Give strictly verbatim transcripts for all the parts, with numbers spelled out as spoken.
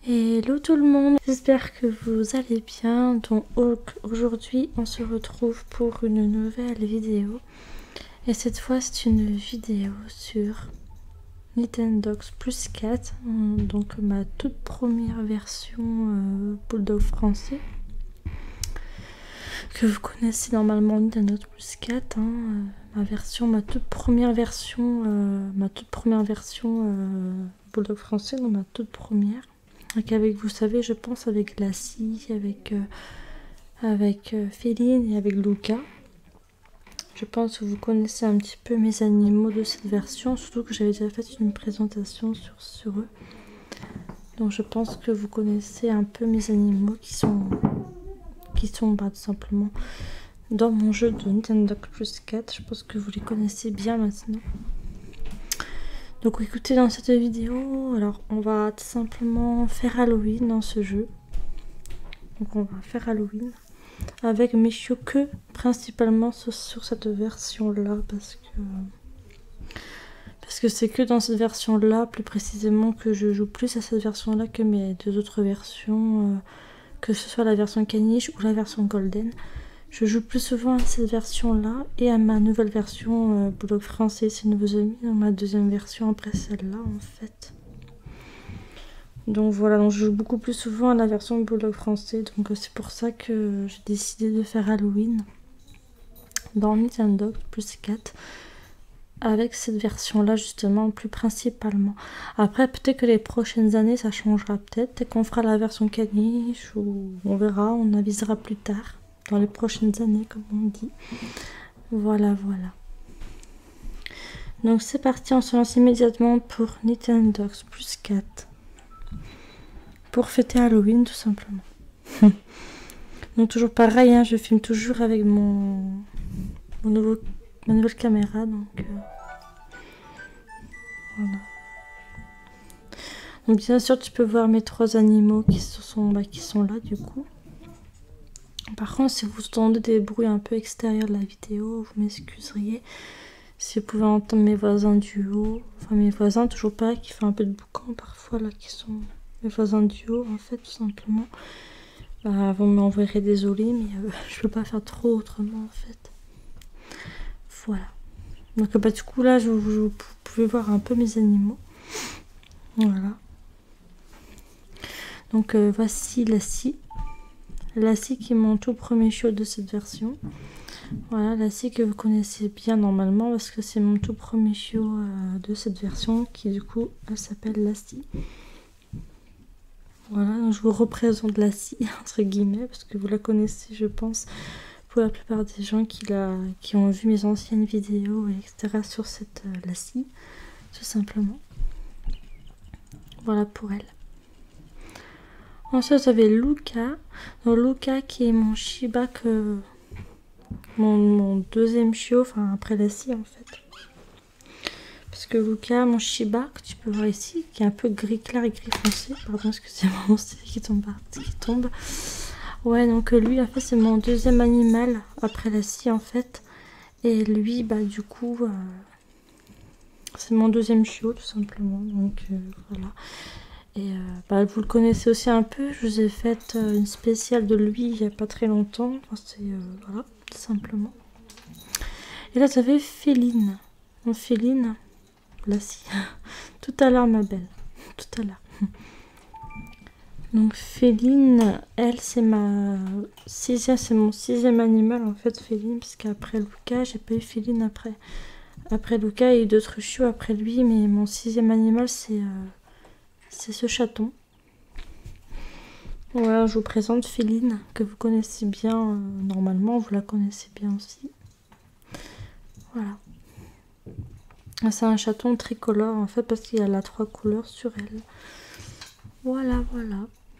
Hello tout le monde, j'espère que vous allez bien. Donc aujourd'hui on se retrouve pour une nouvelle vidéo et cette fois c'est une vidéo sur Nintendogs Plus quatre, donc ma toute première version euh, Bulldog français que vous connaissez normalement. Nintendogs Plus quatre, hein, euh, ma version, ma toute première version, euh, ma toute première version euh, Bulldog français, donc ma toute première. Donc avec, vous savez, je pense avec Lassie, avec, euh, avec euh, Féline et avec Luca. Je pense que vous connaissez un petit peu mes animaux de cette version, surtout que j'avais déjà fait une présentation sur, sur eux. Donc je pense que vous connaissez un peu mes animaux qui sont, qui sont bah, tout simplement dans mon jeu de Nintendogs Plus quatre. Je pense que vous les connaissez bien maintenant. Donc écoutez, dans cette vidéo, alors on va tout simplement faire Halloween dans ce jeu. Donc on va faire Halloween avec mes chiots que principalement sur, sur cette version là, parce que parce que c'est que dans cette version là plus précisément que je joue plus à cette version là que mes deux autres versions, euh, que ce soit la version caniche ou la version golden. Je joue plus souvent à cette version là et à ma nouvelle version euh, Bulldog français, c'est nouveaux amis, dans ma deuxième version après celle-là en fait. Donc voilà, donc je joue beaucoup plus souvent à la version Bulldog français, donc c'est pour ça que j'ai décidé de faire Halloween dans Nintendogs Plus quatre avec cette version là justement plus principalement. Après peut-être que les prochaines années ça changera, peut-être peut qu'on fera la version caniche ou on verra, on avisera plus tard. Dans les prochaines années, comme on dit. Voilà, voilà. Donc c'est parti, on se lance immédiatement pour Nintendogs Plus quatre. Pour fêter Halloween, tout simplement. Donc toujours pareil, hein, je filme toujours avec mon, mon nouveau, ma nouvelle caméra. Donc euh, voilà. Donc bien sûr, tu peux voir mes trois animaux qui sont, bah, qui sont là du coup. Par contre, si vous entendez des bruits un peu extérieurs de la vidéo, vous m'excuseriez. Si vous pouvez entendre mes voisins du haut, enfin mes voisins, toujours pareil, qui font un peu de boucan parfois, là, qui sont mes voisins du haut, en fait, tout simplement. Bah, vous m'enverrez désolé, mais euh, je peux pas faire trop autrement, en fait. Voilà. Donc, bah, du coup, là, je, je, vous pouvez voir un peu mes animaux. Voilà. Donc, euh, voici Lassie. Lassie qui est mon tout premier chiot de cette version. Voilà, Lassie que vous connaissez bien normalement parce que c'est mon tout premier chiot euh, de cette version qui du coup elle s'appelle Lassie. Voilà, donc je vous représente Lassie entre guillemets parce que vous la connaissez je pense pour la plupart des gens qui, la, qui ont vu mes anciennes vidéos et cetera sur cette euh, Lassie, tout simplement. Voilà pour elle. Ensuite, vous avez Luca. Donc, Luca qui est mon Shiba, que... mon, mon deuxième chiot, enfin après Lassie en fait. Parce que Luca, mon Shiba, que tu peux voir ici, qui est un peu gris clair et gris foncé. Pardon, excusez-moi, mon stylet qui tombe, qui tombe. Ouais, donc lui, en fait, c'est mon deuxième animal après Lassie en fait. Et lui, bah du coup, euh... c'est mon deuxième chiot tout simplement. Donc euh, voilà. Et euh, bah, vous le connaissez aussi un peu, je vous ai fait euh, une spéciale de lui il n'y a pas très longtemps. Enfin, c'est euh, voilà, tout simplement. Et là, vous avez Féline. Donc, Féline, Lassie. Tout à l'heure, ma belle. Tout à l'heure. Donc, Féline, elle, c'est ma sixième, c'est mon sixième animal en fait, Féline, puisqu'après Luca, j'ai pas eu Féline après. Après Luca, il y a eu d'autres chiots après lui, mais mon sixième animal, c'est. Euh, C'est ce chaton. Voilà, je vous présente Féline, que vous connaissez bien euh, normalement, vous la connaissez bien aussi. Voilà. C'est un chaton tricolore en fait, parce qu'il y a la trois couleurs sur elle. Voilà, voilà.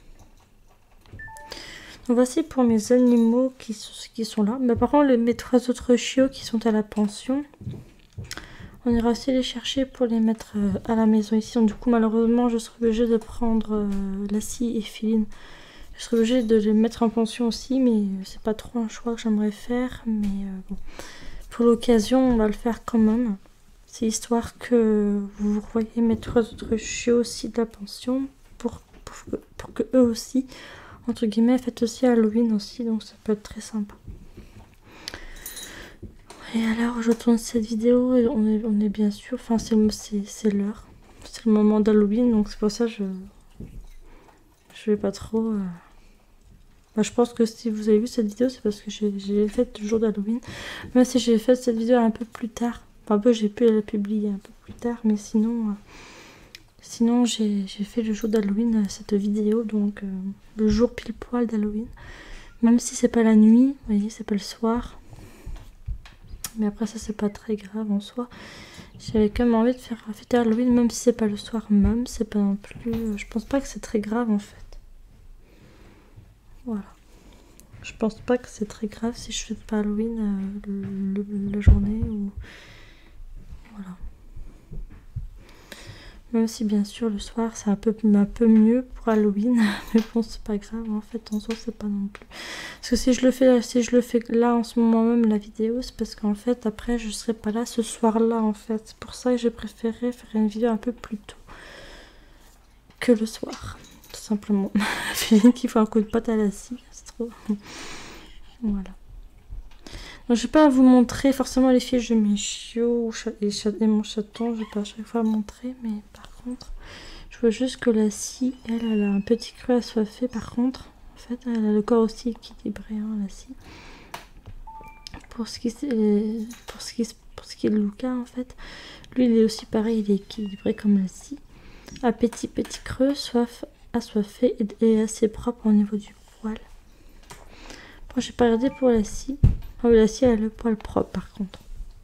Donc voici pour mes animaux qui, qui sont là. Mais par contre, les, mes trois autres chiots qui sont à la pension, on ira aussi les chercher pour les mettre euh, à la maison ici. Donc, du coup, malheureusement, je serai obligée de prendre euh, Lassie et Féline. Je serai obligée de les mettre en pension aussi, mais c'est pas trop un choix que j'aimerais faire. Mais euh, bon, pour l'occasion, on va le faire quand même. C'est histoire que vous voyez mes trois autres chiots aussi de la pension pour, pour, que eux aussi, entre guillemets, fêtent aussi Halloween aussi, donc ça peut être très sympa. Et alors, je tourne cette vidéo et on est, on est bien sûr, enfin c'est l'heure, c'est le moment d'Halloween, donc c'est pour ça que je je vais pas trop... Euh... Bah, je pense que si vous avez vu cette vidéo, c'est parce que j'ai fait le jour d'Halloween, même si j'ai fait cette vidéo un peu plus tard, enfin un peu j'ai pu la publier un peu plus tard, mais sinon, euh... sinon j'ai fait le jour d'Halloween, euh, cette vidéo, donc euh, le jour pile poil d'Halloween, même si c'est pas la nuit, vous voyez, c'est pas le soir. Mais après ça c'est pas très grave en soi. J'avais quand même envie de faire fêter Halloween même si c'est pas le soir même. C'est pas non plus... Je pense pas que c'est très grave en fait. Voilà. Je pense pas que c'est très grave si je fais pas Halloween euh, le, le, la journée ou... Voilà. Même si bien sûr le soir c'est un peu, un peu mieux pour Halloween. Mais bon c'est pas grave en fait en soi c'est pas non plus. Parce que si je le fais si je le fais là en ce moment même la vidéo c'est parce qu'en fait après je serai pas là ce soir là en fait. C'est pour ça que j'ai préféré faire une vidéo un peu plus tôt que le soir. Tout simplement. Féline qui fait un coup de patte à la scie. C'est trop... Voilà. Donc je vais pas vous montrer forcément les fiches de mes chiots et, et mon chaton. Je vais pas à chaque fois montrer mais par contre je veux juste que la scie elle, elle a un petit creux assoiffé par contre. En fait elle a le corps aussi équilibré hein, la scie. Pour ce qui pour ce qui pour ce qui est de Luca en fait, lui il est aussi pareil, il est équilibré comme la scie. Un petit petit creux, soif assoiffé et, et assez propre au niveau du poil. Bon, j'ai pas regardé pour la scie. Oh, la scie elle a le poil propre par contre.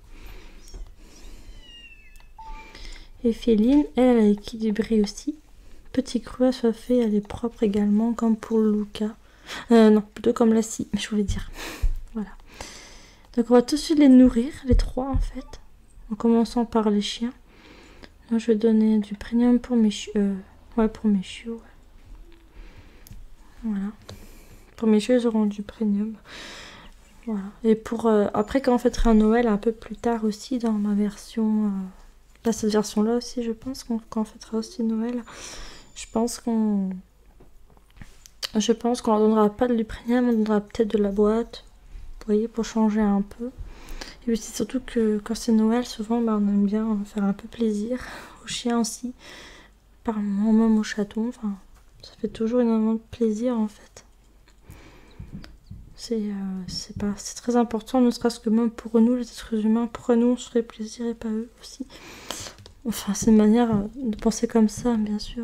Et Féline, elle, elle a équilibré aussi. Petit creux assoiffé, elle est propre également, comme pour Luca. Euh, non, plutôt comme la scie, je voulais dire. Voilà. Donc on va tout de suite les nourrir, les trois en fait. En commençant par les chiens. Donc, je vais donner du premium pour mes chiots. Euh, ouais, pour mes chiots. Ouais. Voilà. Pour mes chiots, ils auront du premium. Voilà. Et pour euh, après, quand on fêtera Noël, un peu plus tard aussi, dans ma version. Euh, là, cette version-là aussi, je pense qu'on quand on fêtera aussi Noël, je pense qu'on. Je pense qu'on leur donnera pas de premium, on donnera peut-être de la boîte. Vous voyez, pour changer un peu. Et puis c'est surtout que quand c'est Noël, souvent bah, on aime bien faire un peu plaisir aux chiens aussi. Par moment même aux chatons. Enfin, ça fait toujours énormément de plaisir en fait. C'est euh, pas, c'est très important, ne serait-ce que même pour nous les êtres humains, pour nous on se fait plaisir et pas eux aussi. Enfin c'est une manière de penser comme ça bien sûr.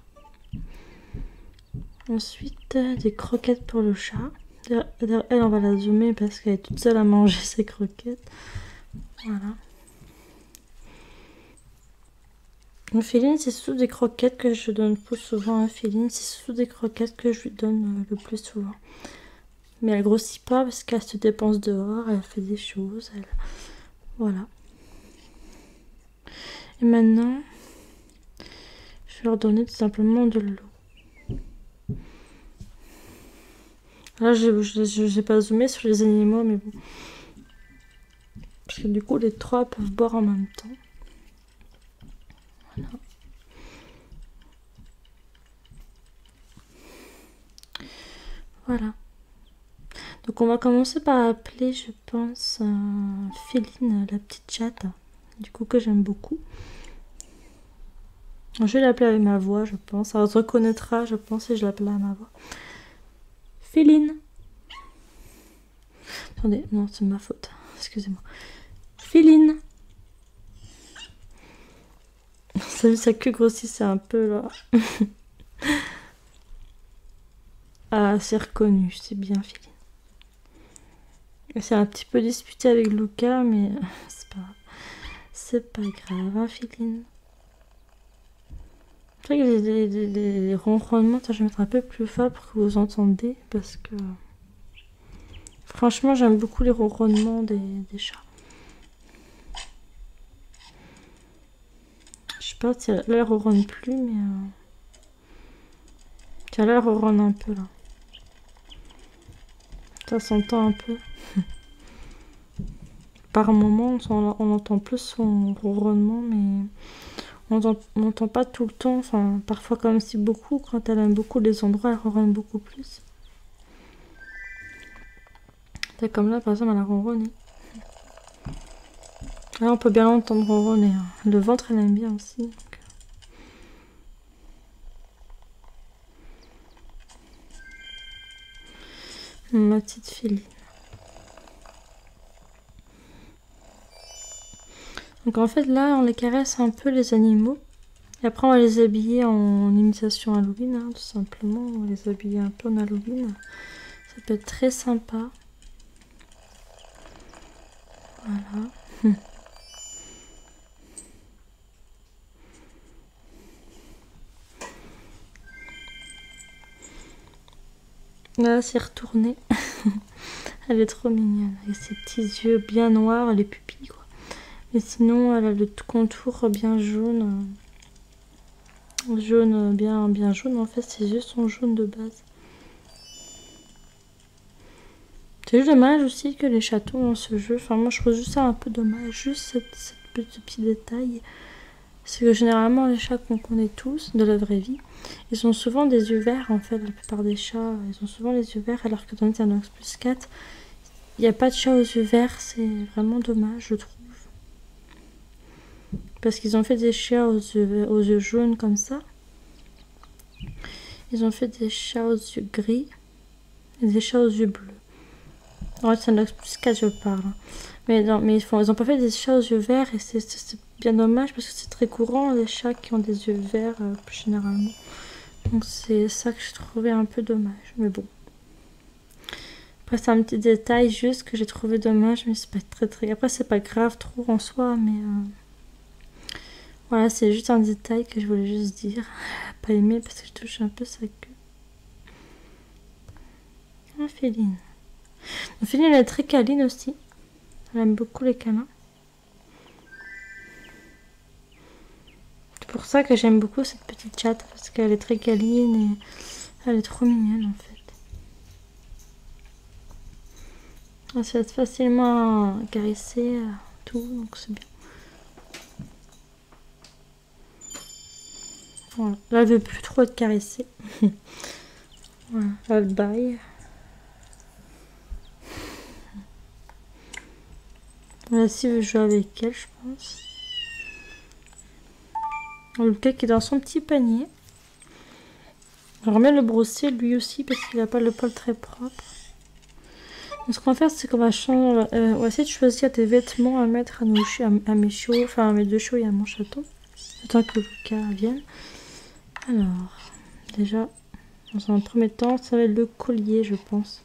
Ensuite des croquettes pour le chat. Elle, on va la zoomer parce qu'elle est toute seule à manger ses croquettes. Voilà. Une Féline, c'est sous des croquettes que je donne plus souvent à Féline. C'est sous des croquettes que je lui donne le plus souvent. Mais elle grossit pas parce qu'elle se dépense dehors, elle fait des choses. Elle... Voilà. Et maintenant, je vais leur donner tout simplement de l'eau. Là, je n'ai pas zoomé sur les animaux, mais bon. Parce que du coup, les trois peuvent boire en même temps. Voilà. Voilà. Donc, on va commencer par appeler, je pense, euh, Féline, la petite chatte. Du coup, que j'aime beaucoup. Je vais l'appeler avec ma voix, je pense. Elle se reconnaîtra, je pense, si je l'appelle à ma voix. Féline. Attendez, non, c'est ma faute. Excusez-moi. Féline. Ça vu sa queue grossissait un peu là. Ah, c'est reconnu, c'est bien Féline. C'est un petit peu disputé avec Luca, mais c'est pas grave. C'est pas grave, hein, Féline. C'est vrai que les, les, les, les ronronnements, je vais mettre un peu plus fort pour que vous entendez, parce que franchement, j'aime beaucoup les ronronnements des, des chats. Je sais pas si là, elle ronronne plus, mais euh... tiens, là, elle ronronne un peu, là. Ça s'entend un peu. Par moment, on, on entend plus son ronronnement, mais On n'entend pas tout le temps, enfin parfois comme si beaucoup, quand elle aime beaucoup les endroits, elle ronronne beaucoup plus. C'est comme là par exemple elle a ronronné. Là on peut bien l'entendre ronronner. Hein. Le ventre elle aime bien aussi. Donc. Ma petite Féline. Donc en fait là on les caresse un peu les animaux. Et après on va les habiller en imitation Halloween, hein, tout simplement. On va les habiller un peu en Halloween. Ça peut être très sympa. Voilà. Là c'est retourné. Elle est trop mignonne. Avec ses petits yeux bien noirs, les pupilles quoi. Mais sinon elle a le contour bien jaune. Jaune, bien, bien jaune. En fait ses yeux sont jaunes de base. C'est juste dommage aussi que les chatons dans ce jeu, enfin moi je trouve juste ça un peu dommage, juste cette, cette petit, petit détail. C'est que généralement les chats qu'on connaît tous de la vraie vie, ils ont souvent des yeux verts en fait, la plupart des chats, ils ont souvent les yeux verts alors que dans Nintendo Plus quatre, il n'y a pas de chat aux yeux verts, c'est vraiment dommage je trouve. Parce qu'ils ont fait des chats aux yeux, aux yeux jaunes comme ça. Ils ont fait des chats aux yeux gris et des chats aux yeux bleus. Ouais, c'est un plus quatre, je parle. Mais, non, mais ils, font, ils ont pas fait des chats aux yeux verts et c'est bien dommage parce que c'est très courant les chats qui ont des yeux verts euh, plus généralement. Donc c'est ça que je trouvais un peu dommage. Mais bon. Après c'est un petit détail juste que j'ai trouvé dommage, mais c'est pas très très. Après c'est pas grave trop en soi, mais euh... voilà, c'est juste un détail que je voulais juste dire. Pas aimé parce que je touche un peu sa queue. Ah, Féline. Féline elle est très câline aussi. Elle aime beaucoup les câlins. C'est pour ça que j'aime beaucoup cette petite chatte. Parce qu'elle est très câline et elle est trop mignonne en fait. Elle se laisse facilement caresser, tout, donc c'est bien. Voilà. Là elle veut plus trop être caressée. Voilà, elle baille. Là, si veut jouer avec elle, je pense. Le cake est dans son petit panier. On remet le brosser lui aussi parce qu'il n'a pas le poil très propre. Donc, ce qu'on va faire, c'est qu'on va changer. Euh, on va essayer de choisir des vêtements à mettre à, nos, à, à mes chiots, enfin à mes deux chiots et à mon chaton. Attends que Lucas vienne. Alors, déjà, dans un premier temps, ça va être le collier, je pense.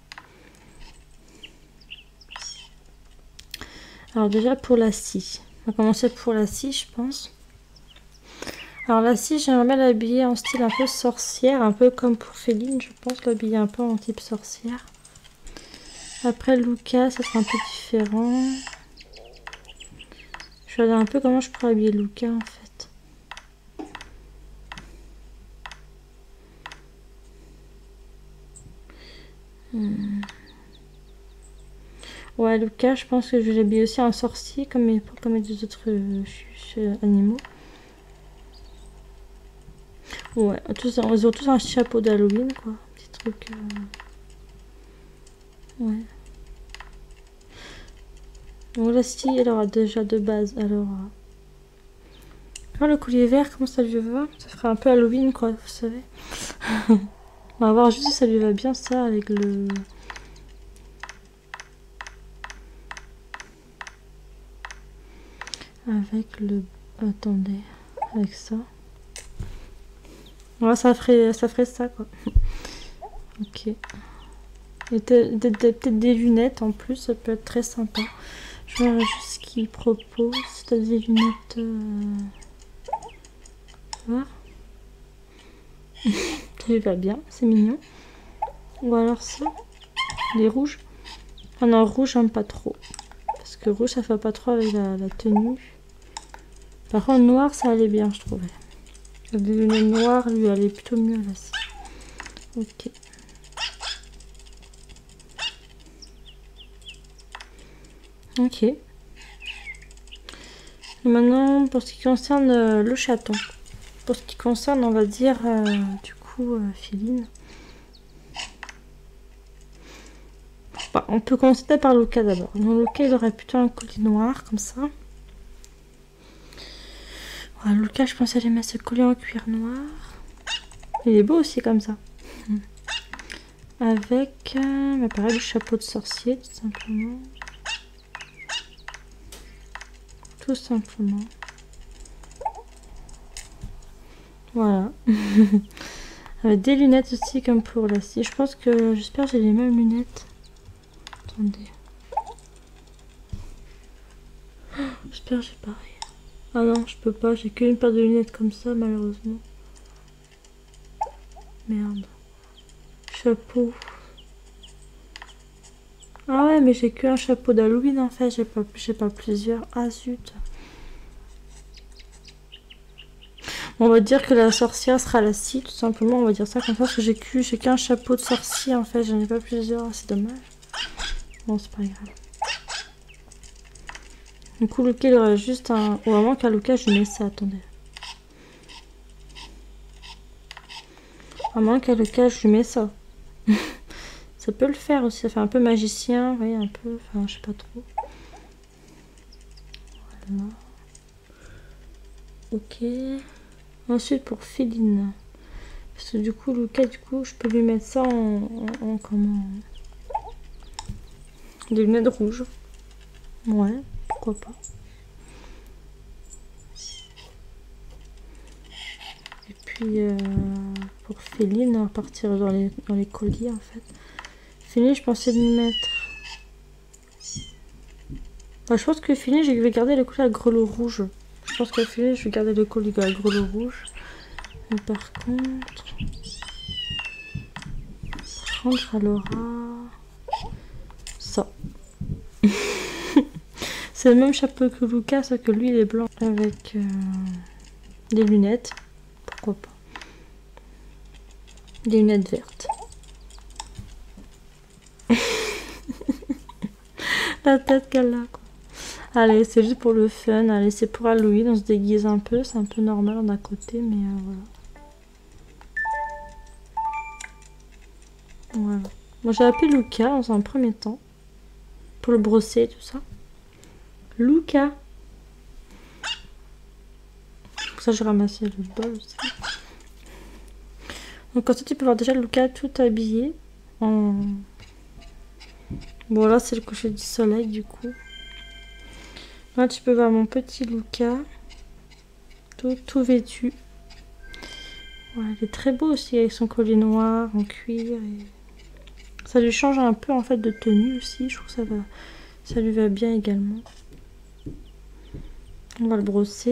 Alors déjà pour la scie. On va commencer pour la scie, je pense. Alors la scie, j'aimerais bien l'habiller en style un peu sorcière, un peu comme pour Féline, je pense l'habiller un peu en type sorcière. Après Lucas, ça sera un peu différent. Je vais regarder un peu comment je pourrais habiller Lucas en fait. Hmm. Ouais, Lucas, je pense que je vais l'habiller aussi en sorcier comme les, comme les deux autres euh, animaux. Ouais, tous, ils ont tous un chapeau d'Halloween, quoi. Petit truc. Euh... Ouais. Donc la scie, elle aura déjà de base. Alors, euh... le collier vert, comment ça lui va? Ça ferait un peu Halloween, quoi, vous savez. On va voir juste si ça lui va bien, ça, avec le... Avec le... Attendez. Avec ça. Ouais, ça ferait ça, ferait ça quoi. Ok. Et peut-être des lunettes en plus, ça peut être très sympa. Je vais voir juste ce qu'il propose. T'as des lunettes... Euh... Tu vois. Ça lui va bien, c'est mignon. Ou alors ça. Les rouges. Ah non, rouge, j'aime pas trop. Parce que rouge, ça fait pas trop avec la, la tenue. Par contre, noir, ça allait bien, je trouvais. Les lunettes noires, lui, allait plutôt mieux là. Ok. Ok. Et maintenant, pour ce qui concerne euh, le chaton. Pour ce qui concerne, on va dire, euh, du coup, euh, Féline. Bah, on peut commencer par Luca d'abord. Donc Luca, il aurait plutôt un collier noir, comme ça. Voilà, Luca, je pense aller mettre ce collier en cuir noir. Il est beau aussi, comme ça. Avec, euh, bah, pareil, le chapeau de sorcier, tout simplement. Tout simplement. Voilà. Avec des lunettes aussi, comme pour la scie. Je pense que, j'espère que j'ai les mêmes lunettes. Attendez. Oh, j'espère que j'ai pareil. Ah non, je peux pas. J'ai qu'une paire de lunettes comme ça, malheureusement. Merde. Chapeau. Ah ouais, mais j'ai qu'un chapeau d'Halloween en fait. J'ai pas, j'ai pas plusieurs. Ah zut. On va dire que la sorcière sera la scie, tout simplement. On va dire ça comme ça, parce que j'ai que, j'ai qu'un chapeau de sorcier en fait. J'en ai pas plusieurs. C'est dommage. Bon, c'est pas grave. Du coup, Luca, il aurait juste un... Ou avant qu'à Luca, je mets ça. Attendez. À moins qu'à Luca, je lui mets ça. Ça peut le faire aussi. Ça fait un peu magicien. Vous voyez, un peu... Enfin, je sais pas trop. Voilà. Ok. Ensuite, pour Féline. Parce que du coup, Luca, du coup, je peux lui mettre ça en... en, en comment... Des lunettes rouges. Ouais, pourquoi pas. Et puis, euh, pour Féline, on va partir dans les, dans les colliers, en fait. Féline, je pensais lui mettre... Enfin, je pense que Féline, je vais garder le collier à grelot rouge. Je pense que Féline, je vais garder le collier à grelot rouge. Mais par contre... Par contre, elle aura... Ça. C'est le même chapeau que Luca, sauf que lui, il est blanc. Avec euh, des lunettes. Pourquoi pas. Des lunettes vertes. La tête qu'elle a, quoi. Allez, c'est juste pour le fun. Allez, c'est pour Halloween. On se déguise un peu. C'est un peu normal d'un côté, mais euh, voilà. Voilà. Moi, j'ai appelé Luca dans un premier temps. Pour le brosser et tout ça. Luca. Pour ça, j'ai ramassé le bol aussi. Donc, comme ça, tu peux voir déjà Luca tout habillé. En... Bon, là, c'est le coucher du soleil, du coup. Là, tu peux voir mon petit Luca. Tout, tout vêtu. Voilà, il est très beau aussi avec son collier noir en cuir. Et... Ça lui change un peu, en fait, de tenue aussi. Je trouve que ça va... Ça lui va bien également. On va le brosser.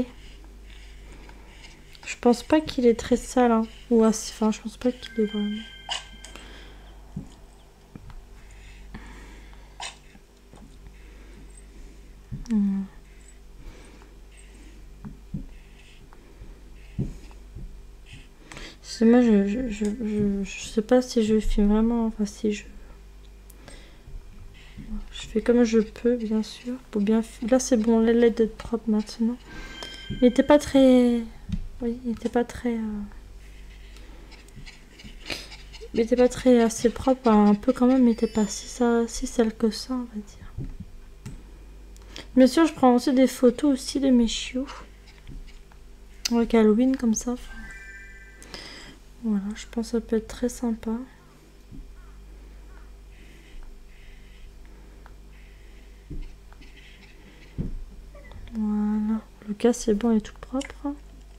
Je pense pas qu'il est très sale. Hein. Ou assez... Enfin, je pense pas qu'il est vraiment... Mmh. C'est moi, je, je, je, je, je sais pas si je filme vraiment, enfin si je... Je fais comme je peux, bien sûr, pour bien... Là, c'est bon, l'aide d'être propre maintenant. Il n'était pas très... Oui, il n'était pas très... Euh... Il n'était pas très assez propre, un peu quand même, mais il n'était pas si, ça, si sale que ça, on va dire. Bien sûr, je prends aussi des photos aussi de mes chiots. Avec Halloween, comme ça. Voilà, je pense que ça peut être très sympa. Voilà. Le cas, c'est bon, il est tout propre.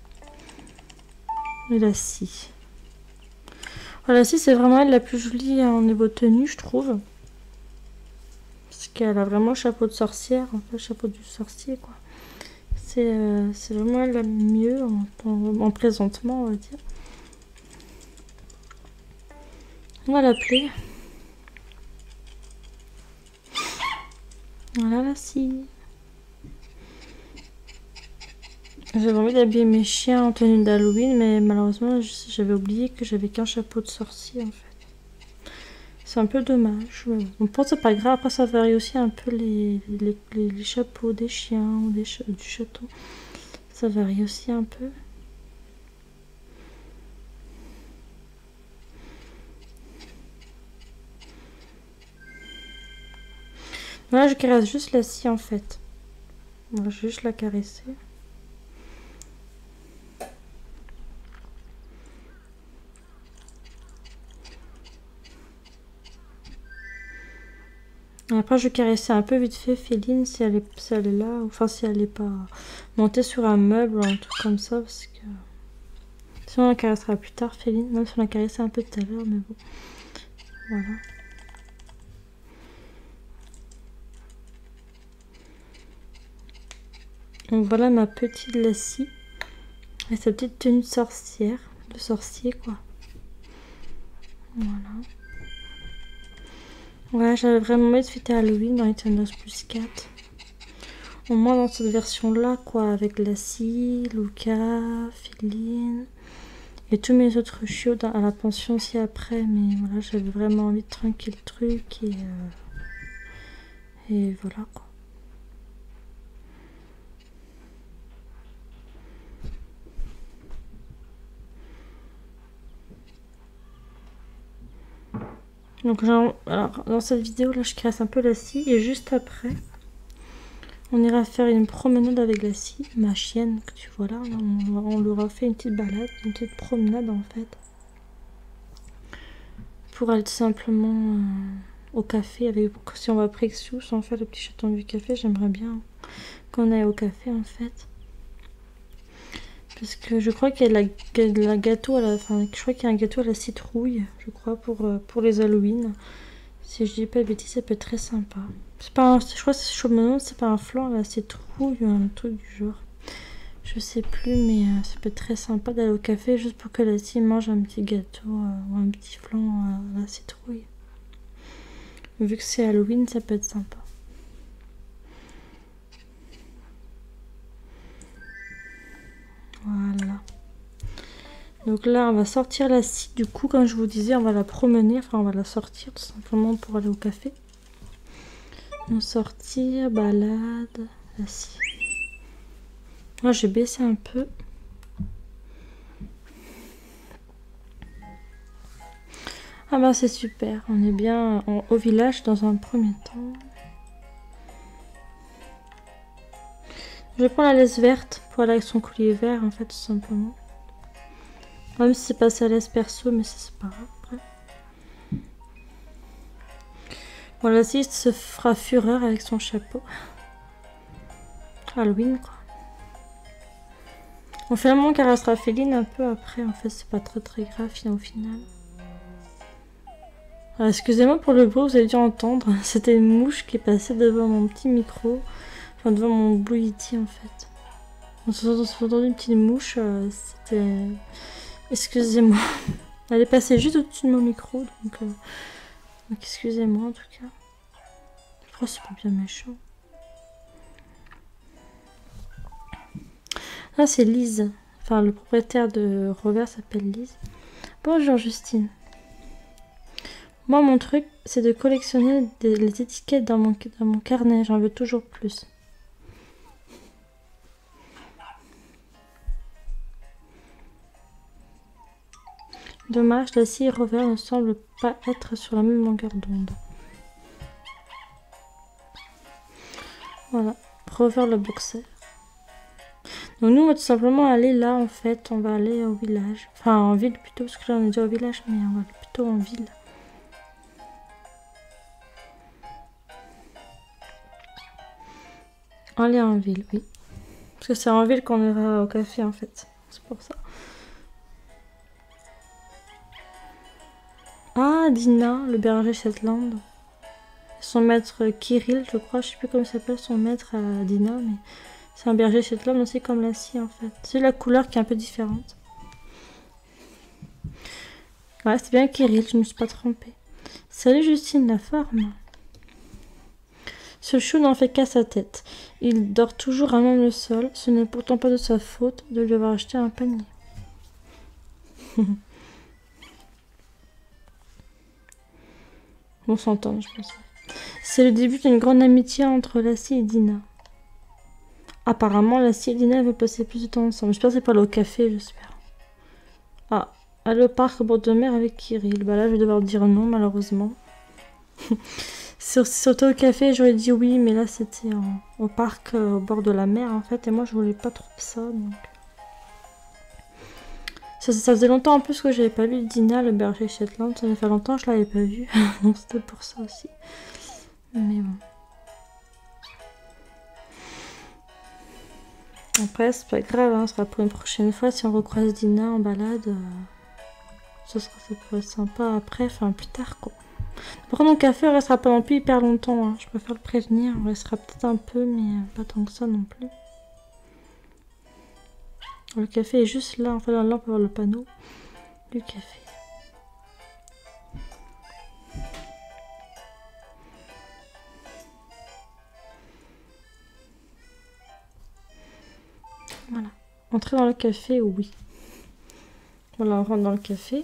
Et la scie. Voilà, la scie, c'est vraiment elle la plus jolie en niveau tenue, je trouve. Parce qu'elle a vraiment le chapeau de sorcière, en fait, le chapeau du sorcier, quoi. C'est euh, vraiment elle la mieux en, en, en présentement, on va dire. On va l'appeler. Voilà la scie. J'avais envie d'habiller mes chiens en tenue d'Halloween, mais malheureusement, j'avais oublié que j'avais qu'un chapeau de sorcier, en fait. C'est un peu dommage. On pense que c'est pas grave. Après, ça varie aussi un peu les, les, les, les chapeaux des chiens ou des ch du château. Ça varie aussi un peu. Voilà, je caresse juste la scie en fait. Je vais juste la caresser. Après, je vais caresser un peu vite fait Féline si elle est, si elle est là. Enfin, si elle n'est pas montée sur un meuble ou un truc comme ça. Parce que sinon, on la caressera plus tard, Féline. Même si on l'a caressé un peu tout à l'heure, mais bon. Voilà. Donc voilà ma petite Lassie. Et sa petite tenue de sorcière. De sorcier, quoi. Voilà. Ouais, j'avais vraiment envie de fêter Halloween dans Eternals plus quatre. Au moins dans cette version-là, quoi. Avec Lassie, Luca, Féline. Et tous mes autres chiots dans, à la pension aussi après. Mais voilà, j'avais vraiment envie de tranquille le truc. Et, euh, et voilà, quoi. Donc genre, alors, dans cette vidéo là je caresse un peu la scie et juste après on ira faire une promenade avec la scie, ma chienne que tu vois là, on, on lui aura fait une petite balade, une petite promenade en fait pour aller tout simplement euh, au café avec, si on va à Prexiou sans faire le petit chaton du café, j'aimerais bien qu'on aille au café en fait. Parce que je crois qu'il y a de la, de la gâteau à la, enfin, je crois qu'il y a un gâteau à la citrouille, je crois, pour, euh, pour les Halloween. Si je dis pas de bêtises, ça peut être très sympa. C'est pas un, je crois que c'est chaud, c'est pas un flan à la citrouille ou un truc du genre. Je sais plus, mais euh, ça peut être très sympa d'aller au café juste pour que la scie mange un petit gâteau euh, ou un petit flan euh, à la citrouille. Vu que c'est Halloween, ça peut être sympa. Voilà. Donc là, on va sortir la scie. Du coup, comme je vous disais, on va la promener. Enfin, on va la sortir tout simplement pour aller au café. On sortir, balade, la scie. Moi, j'ai baissé un peu. Ah bah c'est super. On est bien en, au village dans un premier temps. Je prends la laisse verte pour aller avec son collier vert, en fait, tout simplement. Même si c'est pas sa laisse perso, mais c'est pas grave après. Voilà, si se fera fureur avec son chapeau. Halloween, quoi. On fait vraiment caressera Féline un peu après, en fait, c'est pas très très grave au final. Excusez-moi pour le bruit, vous avez dû entendre. C'était une mouche qui est passée devant mon petit micro. Enfin, devant mon Blue Yeti, en fait. On s'est entendu une petite mouche. Euh, C'était... Excusez-moi. Elle est passée juste au-dessus de mon micro. Donc, euh... donc excusez-moi, en tout cas. Je crois que c'est pas bien méchant. Là, c'est Lise. Enfin, le propriétaire de Revers s'appelle Lise. Bonjour, Justine. Moi, mon truc, c'est de collectionner des, les étiquettes dans mon, dans mon carnet. J'en veux toujours plus. Dommage, la scie et Rover ne semblent pas être sur la même longueur d'onde. Voilà, Rover le boxer. Donc nous, on va tout simplement aller là, en fait. On va aller au village. Enfin, en ville plutôt, parce que là, on est déjà au village, mais on va aller plutôt en ville. Aller en ville, oui. Parce que c'est en ville qu'on ira au café, en fait. C'est pour ça. Ah, Dina, le berger Shetland. Son maître Kirill, je crois. Je sais plus comment il s'appelle, son maître à Dina, mais c'est un berger Shetland aussi comme la scie, en fait. C'est la couleur qui est un peu différente. Ouais, c'est bien Kirill, je ne me suis pas trompée. Salut Justine, la forme. Ce chou n'en fait qu'à sa tête. Il dort toujours à même le sol. Ce n'est pourtant pas de sa faute de lui avoir acheté un panier. On s'entend, je pense. C'est le début d'une grande amitié entre Lassie et Dina. Apparemment, Lassie et Dina veulent passer plus de temps ensemble. J'espère que c'est pas aller au café, j'espère. Ah, aller au parc au bord de mer avec Kirill. Bah là, je vais devoir dire non, malheureusement. Sur, surtout au café, j'aurais dit oui, mais là, c'était au parc euh, au bord de la mer, en fait. Et moi, je voulais pas trop ça, donc... Ça, ça faisait longtemps en plus que j'avais pas vu Dina, le berger Shetland. Ça fait longtemps que je l'avais pas vu. Donc c'était pour ça aussi. Mais bon. Après, c'est pas grave, hein, ce sera pour une prochaine fois. Si on recroise Dina en balade, euh, ce sera, ça pourrait être sympa après, enfin plus tard quoi. Par contre, mon café ne restera pas non plus hyper longtemps. Hein. Je préfère le prévenir. On restera peut-être un peu, mais pas tant que ça non plus. Le café est juste là, en fait, là, on peut voir le panneau du café. Voilà. Entrer dans le café, oui. Voilà, on rentre dans le café.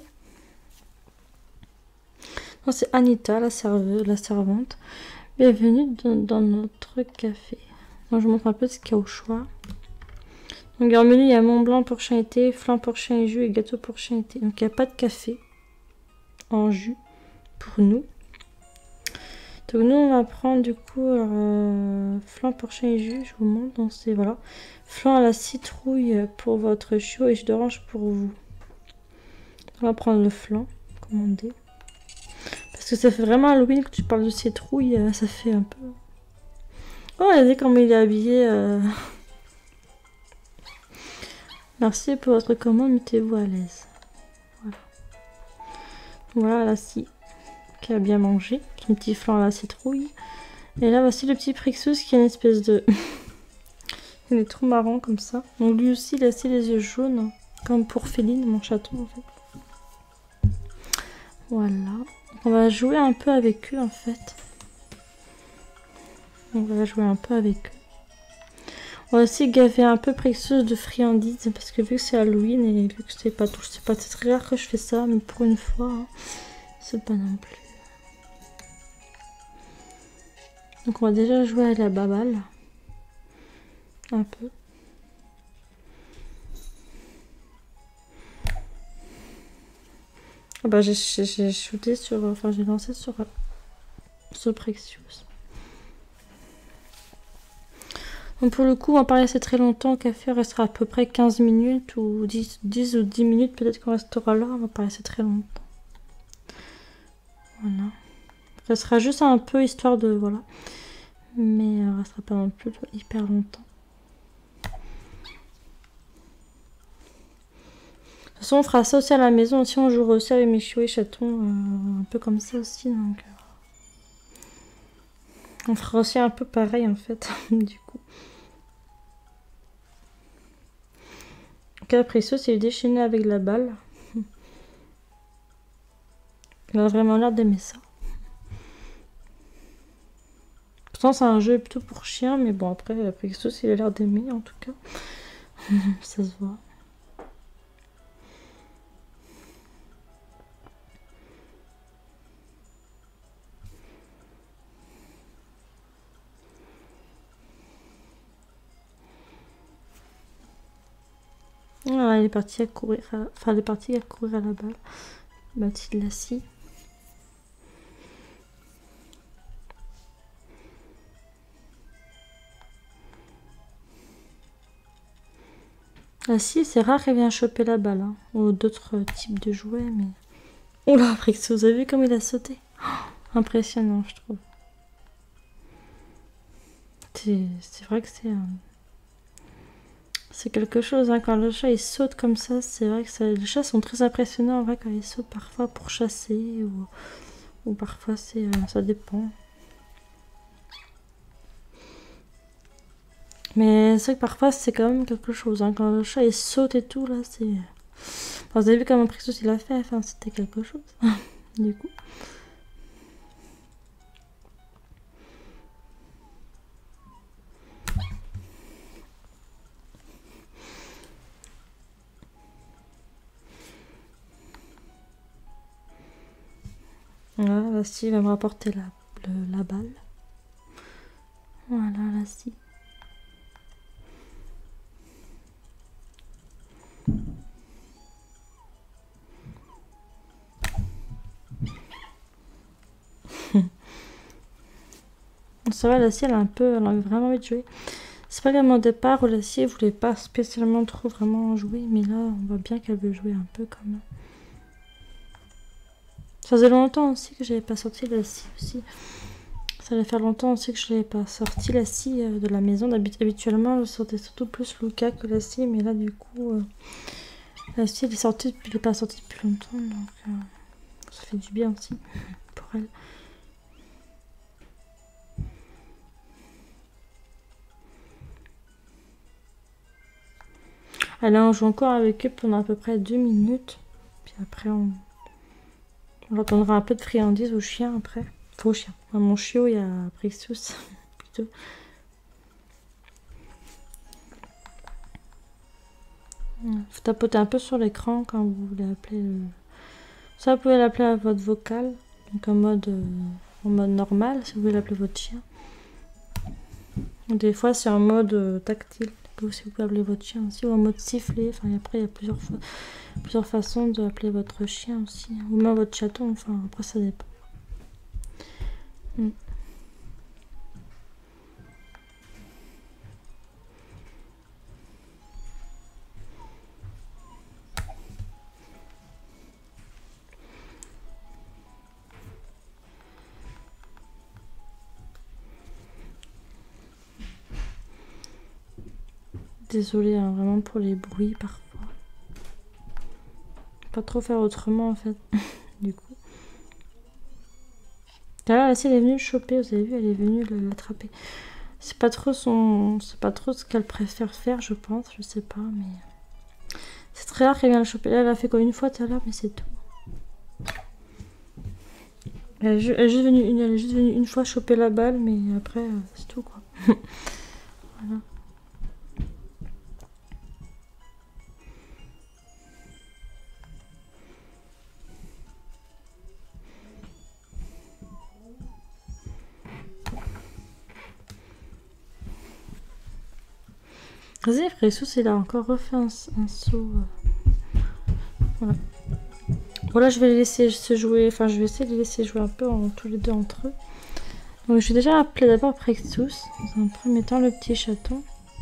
C'est Anita, la serveuse, la servante. Bienvenue dans, dans notre café. Donc, je vous montre un peu ce qu'il y a au choix. Donc, en menu, il y a Mont Blanc pour chien été, flan pour chien et jus et gâteau pour chien été. Donc, il n'y a pas de café en jus pour nous. Donc, nous, on va prendre du coup euh, flan pour chien et jus. Je vous montre. Donc, c'est voilà. Flan à la citrouille pour votre chiot et jus d'orange pour vous. On va prendre le flan commandé. Parce que ça fait vraiment Halloween que tu parles de citrouille. Ça fait un peu. Oh, regardez comment il est habillé. Euh... Merci pour votre commande, mettez-vous à l'aise. Voilà. Voilà la scie qui a bien mangé. Son petit flan à la citrouille. Et là, voici le petit Prixus qui est une espèce de... il est trop marrant comme ça. Donc lui aussi, il a aussi les yeux jaunes. Comme pour Féline, mon chaton en fait. Voilà. On va jouer un peu avec eux en fait. On va jouer un peu avec eux. On va aussi gaver un peu Prixus de friandises parce que vu que c'est Halloween et vu que c'est pas tout, c'est pas très rare que je fais ça, mais pour une fois, hein, c'est pas non plus. Donc on va déjà jouer à la baballe. Un peu. Ah bah j'ai shooté sur, enfin j'ai lancé sur ce Prixus. Donc pour le coup, on va pas rester très longtemps au café, on restera à peu près quinze minutes ou dix, dix ou dix minutes, peut-être qu'on restera là, on va pas rester très longtemps. Voilà. Ça sera juste un peu histoire de, voilà. Mais on restera pas non plus hyper longtemps. De toute façon, on fera ça aussi à la maison, aussi on jouera aussi avec mes chiots et chatons, euh, un peu comme ça aussi, donc... Euh, on fera aussi un peu pareil en fait, du coup. Donc après ça, c'est déchaîné avec la balle. Il a vraiment l'air d'aimer ça. Pourtant c'est un jeu plutôt pour chien, mais bon après, après ça, il a l'air d'aimer en tout cas. Ça se voit. Voilà, il est parti à courir, à... enfin il est parti à courir à la balle. Mathilde Lassie. Lassie, c'est rare qu'elle vienne choper la balle, hein, ou d'autres types de jouets, mais... Oh là, après que vous avez vu comme il a sauté. Oh, impressionnant, je trouve. C'est vrai que c'est... Euh... C'est quelque chose, hein, quand le chat il saute comme ça, c'est vrai que ça, les chats sont très impressionnants en vrai quand ils sautent parfois pour chasser ou, ou parfois c'est euh, ça dépend. Mais c'est vrai que parfois c'est quand même quelque chose, hein, quand le chat il saute et tout là, c'est... Enfin, vous avez vu comment Prixus il a fait, enfin c'était quelque chose, du coup. Voilà, la scie va me rapporter la, le, la balle. Voilà, la scie. Ça va, la scie, elle a un peu, elle a vraiment envie de jouer. C'est pas comme au départ où la scie voulait pas spécialement trop vraiment jouer, mais là, on voit bien qu'elle veut jouer un peu quand même. Ça faisait longtemps aussi que j'avais pas sorti la scie aussi. Ça allait faire longtemps aussi que je n'avais pas sorti la scie de la maison. Habituellement, je sortais surtout plus Luca que la scie, mais là, du coup, euh, la scie, elle est sortie, elle n'est pas sortie depuis longtemps, donc euh, ça fait du bien aussi pour elle. Allez, on joue encore avec eux pendant à peu près deux minutes. Puis après, on, on leur donnera un peu de friandises aux chiens après. Enfin, aux chiens. À mon chiot, il y a Prexus plutôt. Faut tapoter un peu sur l'écran quand vous voulez appeler le... Ça, vous pouvez l'appeler à votre vocal, donc en mode, euh, en mode normal, si vous voulez l'appeler votre chien. Des fois, c'est en mode euh, tactile, que si vous pouvez appeler votre chien aussi, ou en mode siffler. Enfin, après, il y a plusieurs, fa plusieurs façons d'appeler votre chien aussi, ou même votre chaton. Enfin, après, ça dépend. Mm. Désolée hein, vraiment pour les bruits parfois. Pas trop faire autrement en fait. Du coup. Là, la scie elle est venue le choper, vous avez vu, elle est venue l'attraper. C'est pas trop son. C'est pas trop ce qu'elle préfère faire, je pense, je sais pas, mais. C'est très rare qu'elle vienne le choper. Là, elle a fait comme une fois tout à l'heure, mais c'est tout. Elle est, ju elle, est juste venue une, elle est juste venue une fois choper la balle, mais après, euh, c'est tout quoi. Voilà. Vas-y, Prexus, il a encore refait un, un saut. Euh... Voilà. Bon, là, je vais les laisser se jouer. Enfin, je vais essayer de les laisser jouer un peu en, tous les deux entre eux. Donc, je vais déjà appeler d'abord Prexus. Dans un premier temps, le petit chaton.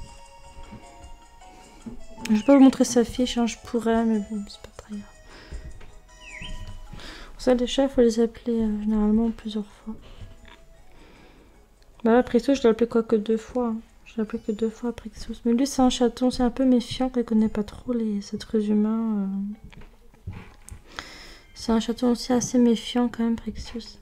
Je vais pas vous montrer sa fiche, hein, je pourrais, mais bon, c'est pas très grave. Pour ça, les chats, il faut les appeler euh, généralement plusieurs fois. Bah là, Prexus, je l'ai appelé quoi que deux fois. Hein. Je l'ai appelé que deux fois Prexus. Mais lui, c'est un chaton, c'est un peu méfiant, qu'il connaît pas trop les êtres humains. Euh... C'est un chaton aussi assez méfiant quand même, Prexus.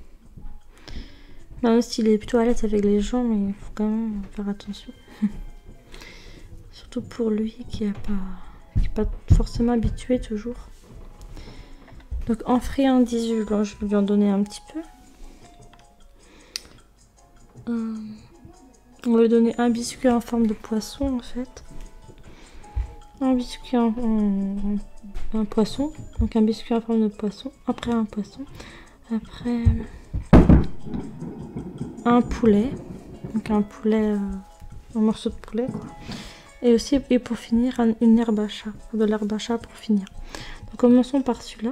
Même s'il est plutôt à l'aise avec les gens, mais il faut quand même faire attention. Surtout pour lui qui n'est pas, qui est pas forcément habitué toujours. Donc en friandise, je vais lui en donner un petit peu. Euh, on va lui donner un biscuit en forme de poisson en fait. Un biscuit en, en, en un poisson. Donc un biscuit en forme de poisson. Après un poisson. Après un poulet. Donc un poulet, euh, un morceau de poulet quoi. Et aussi, et pour finir, une herbe à chat. De l'herbe à chat pour finir. Donc commençons par celui-là.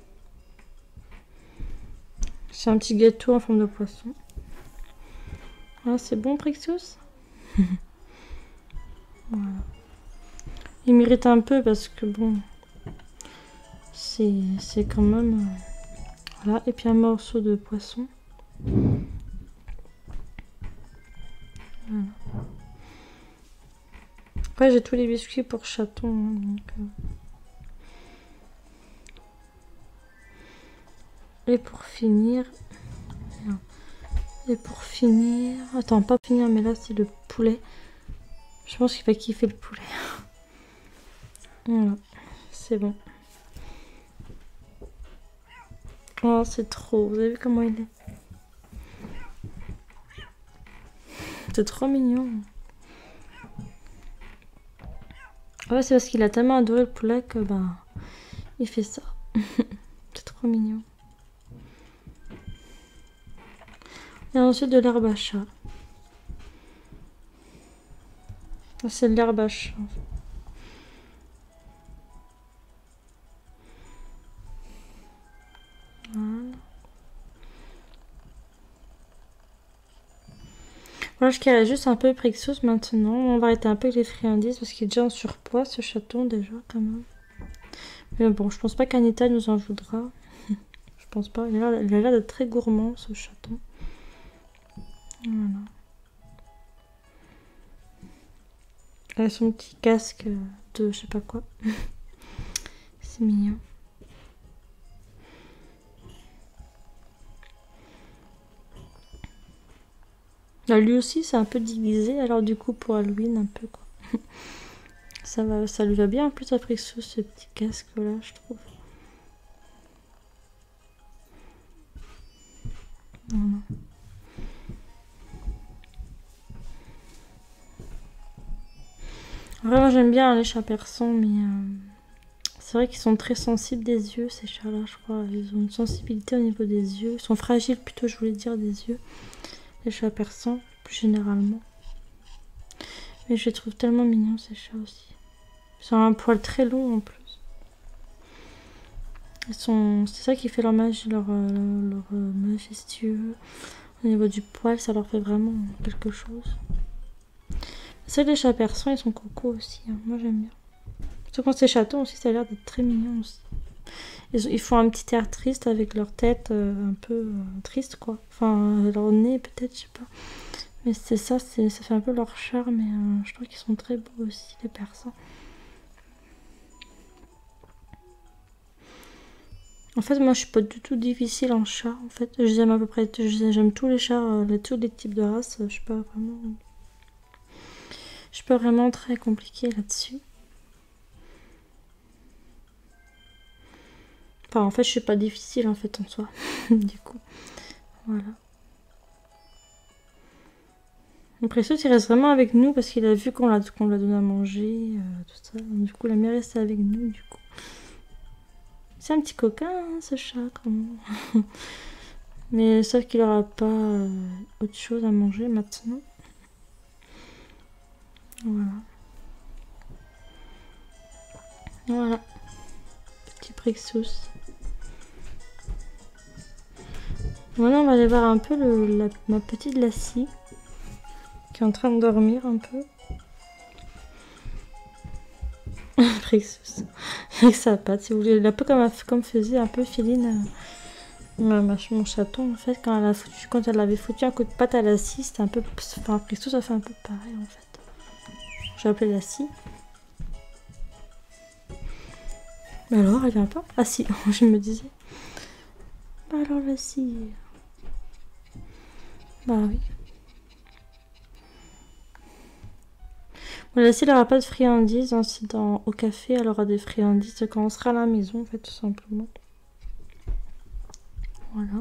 C'est un petit gâteau en forme de poisson. Ah, c'est bon, Prexus. Voilà. Il mérite un peu parce que bon, c'est quand même... Euh, voilà, et puis un morceau de poisson. Voilà. Après, j'ai tous les biscuits pour chaton. Hein, donc, euh... Et pour finir... Et pour finir... Attends, pas finir, mais là, c'est le poulet. Je pense qu'il va kiffer le poulet. Voilà, c'est bon. Oh, c'est trop. Vous avez vu comment il est? C'est trop mignon. Ouais, c'est parce qu'il a tellement adoré le poulet que bah il fait ça. C'est trop mignon. Et ensuite de l'herbe à chat. C'est de l'herbe à chat. Voilà. Voilà, je caresse juste un peu Prixus maintenant. On va arrêter un peu avec les friandises parce qu'il est déjà en surpoids ce chaton déjà quand même. Mais bon, je pense pas qu'Anita nous en voudra. Je pense pas. Il a l'air d'être très gourmand ce chaton. Voilà. Avec son petit casque de je sais pas quoi. C'est mignon. Là, lui aussi, c'est un peu divisé. Alors du coup, pour Halloween, un peu quoi. Ça va, ça lui va bien en plus à Prixus, ce petit casque là, je trouve. Voilà. Vraiment, j'aime bien les chats persans, mais euh, c'est vrai qu'ils sont très sensibles des yeux, ces chats-là, je crois. Ils ont une sensibilité au niveau des yeux. Ils sont fragiles, plutôt, je voulais dire, des yeux. Les chats persans, plus généralement. Mais je les trouve tellement mignons, ces chats aussi. Ils ont un poil très long, en plus. Ils sont... C'est ça qui fait leur, magie, leur, euh, leur euh, majestueux. Au niveau du poil, ça leur fait vraiment quelque chose. C'est vrai que les chats persans, ils sont coco aussi. Hein. Moi, j'aime bien. Surtout quand c'est chatons aussi, ça a l'air d'être très mignon aussi. Ils, ils font un petit air triste avec leur tête euh, un peu euh, triste, quoi. Enfin, euh, leur nez, peut-être, je sais pas. Mais c'est ça, ça fait un peu leur charme. Et euh, je trouve qu'ils sont très beaux aussi, les persans. En fait, moi, je suis pas du tout difficile en chat. En fait, j'aime à peu près, j'aime tous les chats, euh, les, tous les types de races. Je suis pas vraiment, je suis pas vraiment très compliquée là-dessus. Enfin, en fait, je suis pas difficile en fait en soi. Du coup, voilà. Après ça, il reste vraiment avec nous parce qu'il a vu qu'on l'a qu'on l'a donné à manger, euh, tout ça. Du coup, il a mieux resté avec nous. Du coup, c'est un petit coquin, hein, ce chat, quand même. Mais sauf qu'il aura pas euh, autre chose à manger maintenant. Voilà. Voilà. Petit Prixus. Maintenant, on va aller voir un peu le, la, ma petite Lassie qui est en train de dormir un peu. Prixus. Avec sa patte, si vous voulez. Un peu comme, comme faisait un peu Féline, euh, ma, ma, mon chaton, en fait, quand elle, a foutu, quand elle avait foutu un coup de patte à Lassie, c'était un peu. Enfin, Prixus, ça fait un peu pareil, en fait. J'ai appelé Lassie. Mais alors, elle vient pas? Ah si, je me disais. Bah alors, Lassie. Bah oui. Voilà, si elle n'aura pas de friandises, hein, si dans, au café elle aura des friandises quand on sera à la maison, en fait, tout simplement. Voilà.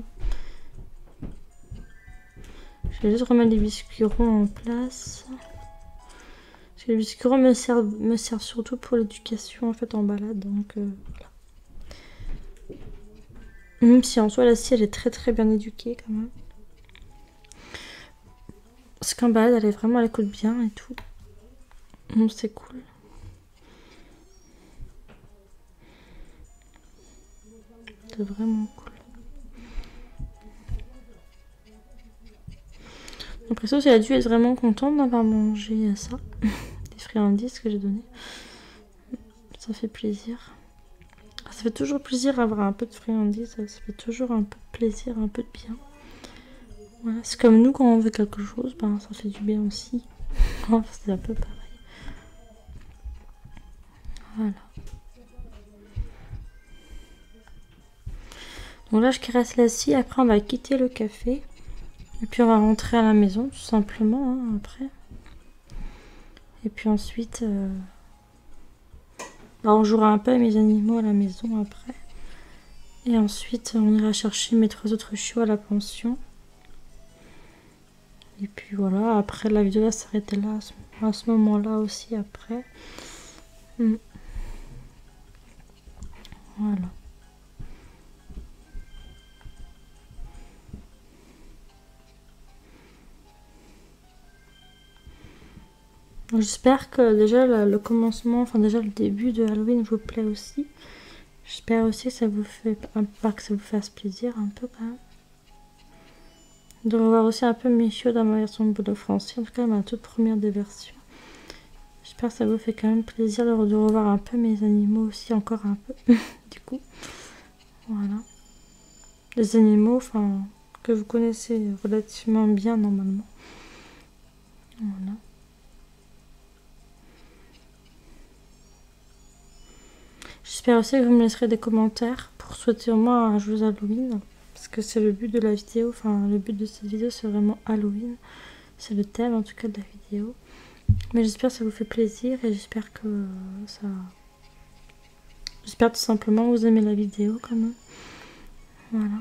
Je vais juste remettre les biscuits ronds en place. Parce que les biscuits ronds me servent, me servent surtout pour l'éducation, en fait, en balade, donc euh, voilà. Même si en soi, la scie, elle est très très bien éduquée, quand même. Parce qu'en balade, elle est vraiment, elle écoute bien et tout. Donc c'est cool. C'est vraiment cool. Après ça, elle a dû être vraiment contente d'avoir mangé ça. Des friandises que j'ai données. Ça fait plaisir. Ça fait toujours plaisir d'avoir un peu de friandises. Ça fait toujours un peu de plaisir, un peu de bien. Voilà. C'est comme nous, quand on veut quelque chose, ben, ça fait du bien aussi. C'est un peu pareil. Voilà. Donc là, je caresse la scie. Après, on va quitter le café. Et puis, on va rentrer à la maison, tout simplement, hein, après. Et puis ensuite, euh... bah, on jouera un peu à mes animaux à la maison après. Et ensuite, on ira chercher mes trois autres chiots à la pension. Et puis voilà, après la vidéo va s'arrêter là, à ce moment-là aussi après. Mm. Voilà. J'espère que déjà le, le commencement, enfin déjà le début de Halloween vous plaît aussi. J'espère aussi que ça vous fait, pas que ça vous fasse plaisir un peu quand même. De revoir aussi un peu Michio dans ma version Bulldog français, en tout cas ma toute première des versions. J'espère que ça vous fait quand même plaisir de revoir un peu mes animaux aussi, encore un peu, du coup. Voilà. Les animaux, enfin, que vous connaissez relativement bien normalement. Voilà. J'espère aussi que vous me laisserez des commentaires pour souhaiter au moins un joyeux Halloween. Parce que c'est le but de la vidéo, enfin le but de cette vidéo c'est vraiment Halloween. C'est le thème en tout cas de la vidéo. Mais j'espère que ça vous fait plaisir et j'espère que ça... J'espère tout simplement que vous aimez la vidéo quand même. Voilà.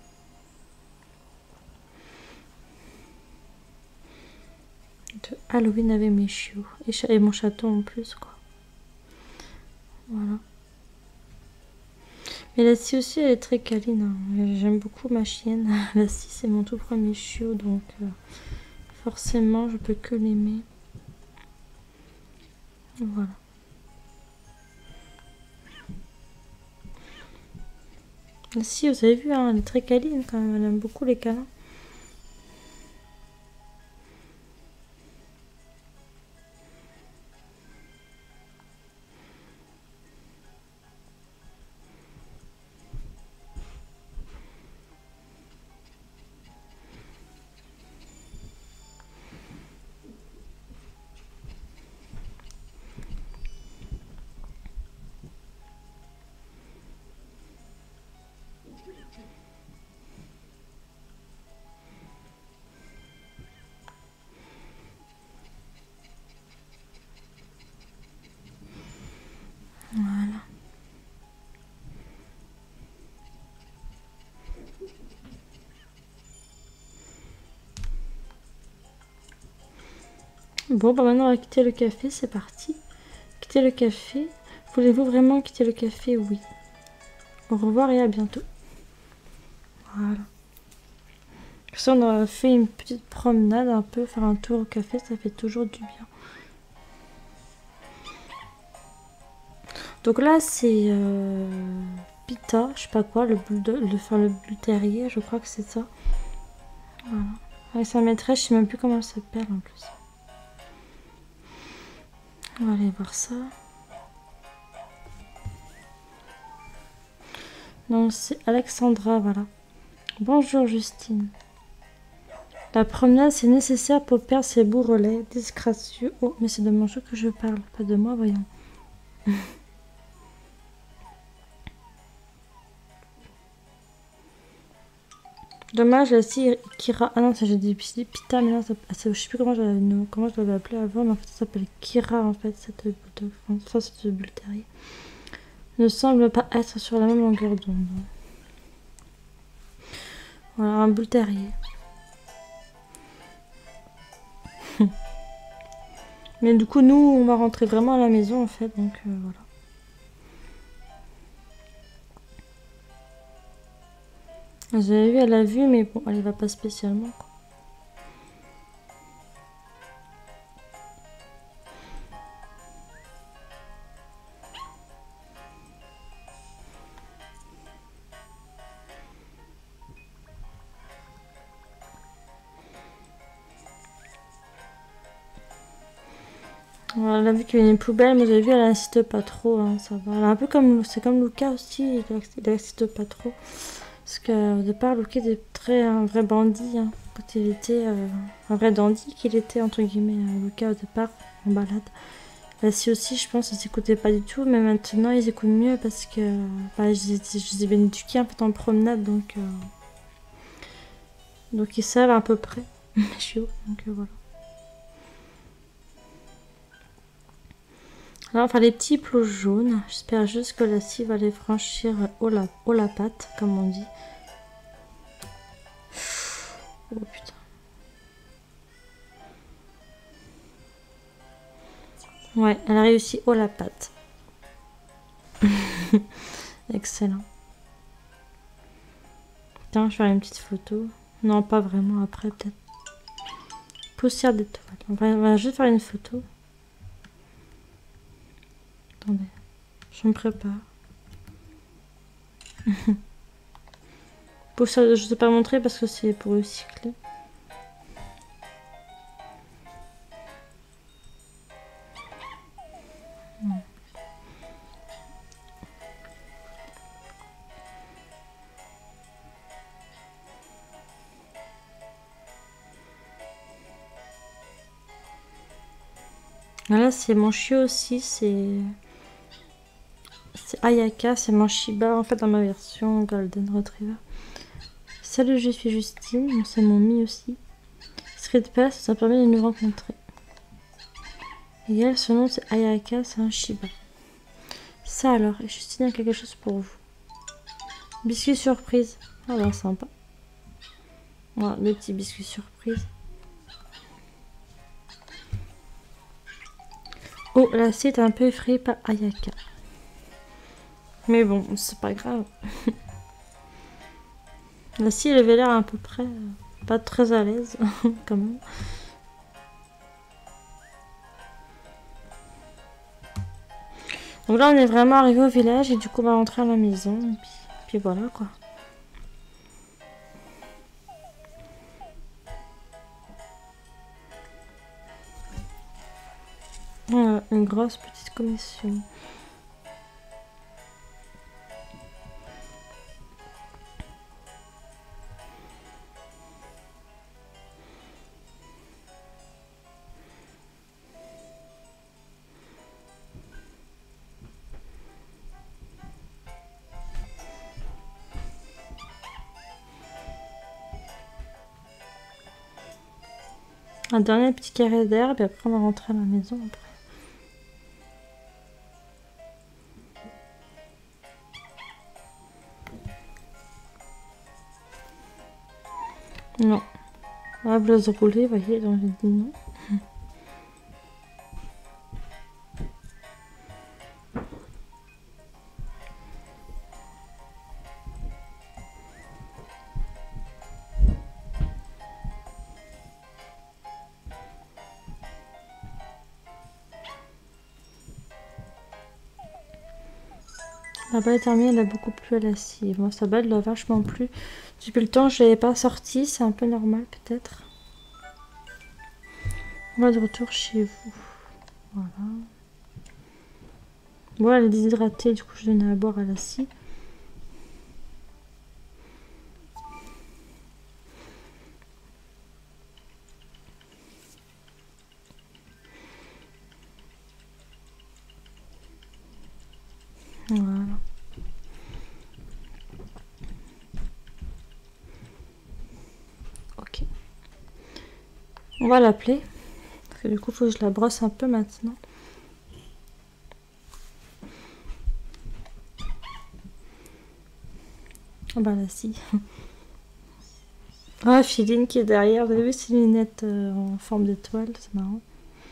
De Halloween avec mes chiots. Et, et mon chaton en plus quoi. Voilà. Mais la scie aussi elle est très câline. Hein. J'aime beaucoup ma chienne. La scie c'est mon tout premier chiot donc euh, forcément je peux que l'aimer. Voilà. La scie vous avez vu hein, elle est très câline quand même. Elle aime beaucoup les câlins. Voilà. Bon, bah maintenant on va quitter le café, c'est parti. Quitter le café. Voulez-vous vraiment quitter le café? Oui. Au revoir et à bientôt. Voilà. Ça, on a fait une petite promenade un peu, faire un tour au café, ça fait toujours du bien. Donc là, c'est euh, Pita, je sais pas quoi, le bulle de, le, enfin, le bulle terrier, je crois que c'est ça. Voilà. Avec sa maîtresse, je sais même plus comment elle s'appelle en plus. On va aller voir ça. Donc c'est Alexandra, voilà. Bonjour Justine. La promenade, c'est nécessaire pour perdre ses beaux relais disgracieux. Oh, mais c'est de mon jeu que je parle, pas de moi, voyons. Dommage, la scie Kira. Ah non, ça j'ai dit Pita, mais non, ça, ça, je sais plus comment je, comment je l'avais appelé avant, mais en fait ça s'appelle Kira en fait, cette bulle de ça cette bulle terrier. Ne semble pas être sur la même longueur d'onde. Voilà, un bulle terrier. Mais du coup, nous, on va rentrer vraiment à la maison en fait, donc euh, voilà. J'avais vu, elle a vu, mais bon, elle va pas spécialement quoi. Elle a vu qu'il y a une poubelle, mais j'ai vu, elle insiste pas trop, hein, ça va. Elle est un peu comme, c'est comme Luca aussi, il insiste pas trop. Parce qu'au départ, Luca était très un vrai bandit, hein, quand il était euh, un vrai dandy qu'il était, entre guillemets, euh, Luca au départ, en balade. La scie aussi, je pense, ils s'écoutaient pas du tout, mais maintenant ils écoutent mieux parce que bah, je, je, je les ai bien éduqués un peu en promenade, donc, euh, donc ils savent à peu près, les chiots, donc euh, voilà. Alors, enfin, les petits plots jaunes. J'espère juste que la scie va les franchir au la, au la patte, comme on dit. Oh putain. Ouais, elle a réussi au la patte. Excellent. Tiens, je vais faire une petite photo. Non, pas vraiment. Après, peut-être. Poussière d'étoile. On va, on va juste faire une photo. Je me prépare. Pour ça, je ne sais pas montrer parce que c'est pour recycler. Là, c'est mon chiot aussi, c'est c'est Ayaka, c'est mon Shiba en fait dans ma version Golden Retriever. Salut, je suis Justine, c'est mon Mi aussi. Street Pass, ça permet de nous rencontrer. Et elle, son nom c'est Ayaka, c'est un Shiba. Ça alors, et Justine a quelque chose pour vous. Biscuit surprise. Ah là, sympa. Voilà, le petit biscuit surprise. Oh, la scie est un peu effrayée par Ayaka. Mais bon, c'est pas grave. La scie, elle avait l'air à peu près euh, pas très à l'aise, quand même. Donc là, on est vraiment arrivé au village et du coup, on va rentrer à la maison. Et puis, puis voilà, quoi. Voilà, une grosse petite commission. Un dernier petit carré d'herbe et après on va rentrer à la maison après. Non. La blouse roulée, vous voyez, donc j'ai dit non. La balle est terminée, elle a beaucoup plu à la scie. Moi, sa balle l'a vachement plu. Depuis le temps, je ne l'avais pas sortie, c'est un peu normal peut-être. On va de retour chez vous. Voilà. Bon, elle est déshydratée, du coup, je donnais à boire à la scie. Voilà. Ok. On va l'appeler. Parce que du coup, il faut que je la brosse un peu maintenant. Ah bah là, si. Ah, Philine qui est derrière. Vous avez vu ses lunettes euh, en forme d'étoile, c'est marrant.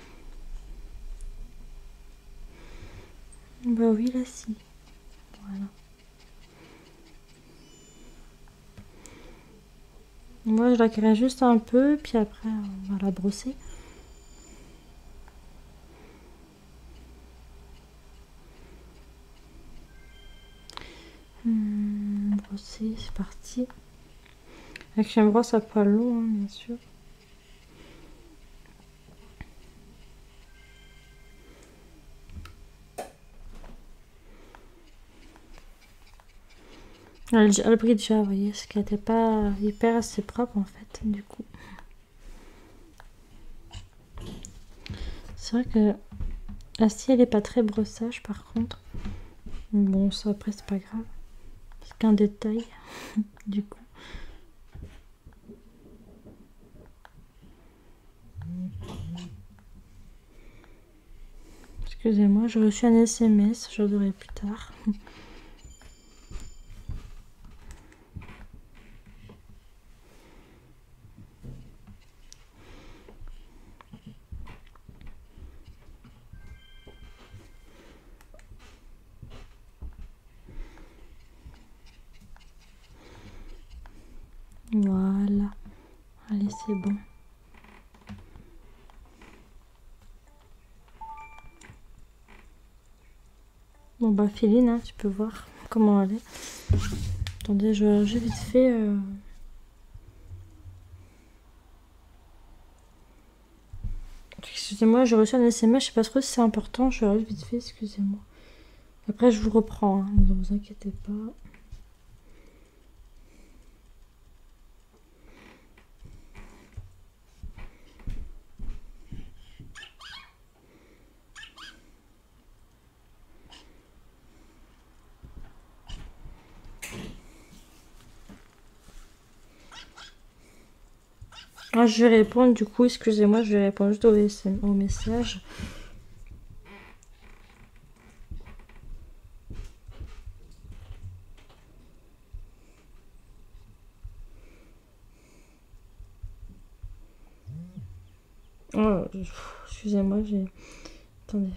Bah oui, là, si. Voilà. Moi, je la crée juste un peu, puis après, on va la brosser. Hum, brosser, c'est parti. Avec une brosse à poil long, hein, bien sûr. Elle, elle brille déjà, vous voyez, parce qu'elle n'était pas hyper assez propre en fait, du coup. C'est vrai que la scie, elle est pas très brossage par contre. Bon, ça après, c'est pas grave. C'est qu'un détail, du coup. Excusez-moi, j'ai reçu un S M S, je l'aurai plus tard. Voilà. Allez, c'est bon. Bon, Bon bah Féline, hein, tu peux voir comment elle est. Attendez, je j'ai vite fait... Euh... Excusez-moi, j'ai reçu un S M S, je sais pas trop si c'est important, je regarde vite fait, excusez-moi. Après je vous reprends, hein, ne vous inquiétez pas. Ah, je vais répondre du coup, excusez-moi, je vais répondre juste au, S M, au message. Oh, excusez-moi, j'ai... Attendez.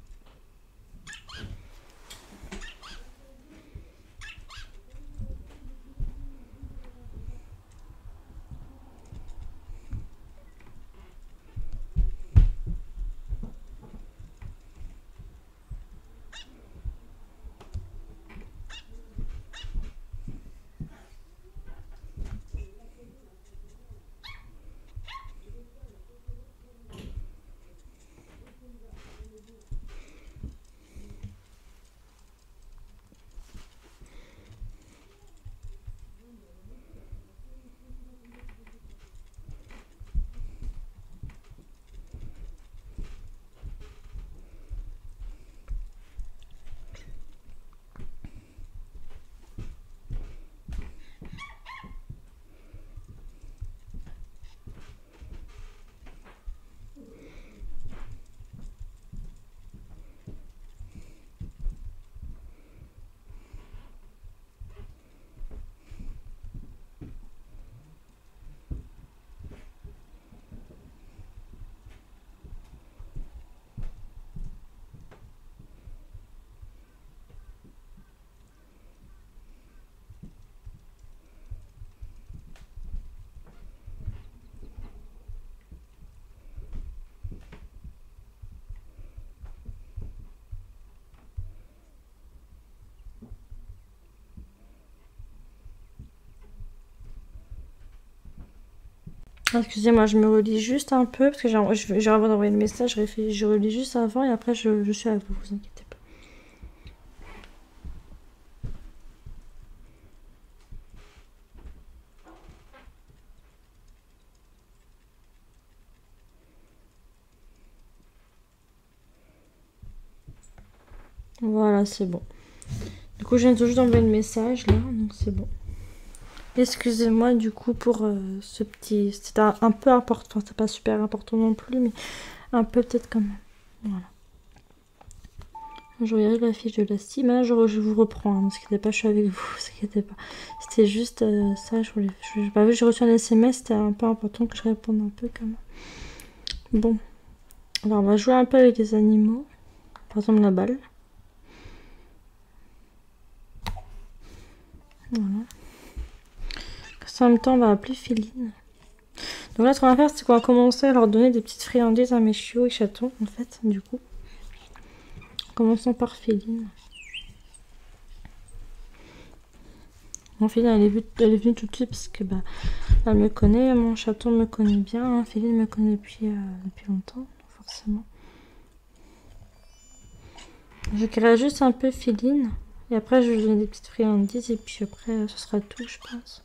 Excusez-moi, je me relis juste un peu, parce que j'ai j'ai avant d'envoyer le message, je, je relis juste avant et après je, je suis à vous, vous inquiétez pas. Voilà, c'est bon. Du coup, je viens tout juste d'envoyer le message, là, donc c'est bon. Excusez-moi, du coup, pour euh, ce petit... C'était un, un peu important, c'est pas super important non plus, mais un peu peut-être quand même. Voilà. Je regarde la fiche de la Steam, hein, je, je vous reprends, hein, ne vous inquiétez pas, je suis avec vous, ne vous inquiétez pas. C'était juste euh, ça, je voulais... Je, bah, vu que j'ai reçu un S M S, c'était un peu important que je réponde un peu quand même. Bon. Alors, on va jouer un peu avec les animaux. Par exemple, la balle. Voilà. En même temps, on va appeler Féline. Donc là, ce qu'on va faire, c'est qu'on va commencer à leur donner des petites friandises à mes chiots et chatons, en fait, du coup. Commençons par Féline. Bon, Féline, elle est, venue, elle est venue tout de suite parce que bah, elle me connaît, mon chaton me connaît bien. Hein. Féline me connaît depuis, euh, depuis longtemps, forcément. Je crée juste un peu Féline. Et après, je vais lui donner des petites friandises. Et puis après, ce sera tout, je pense.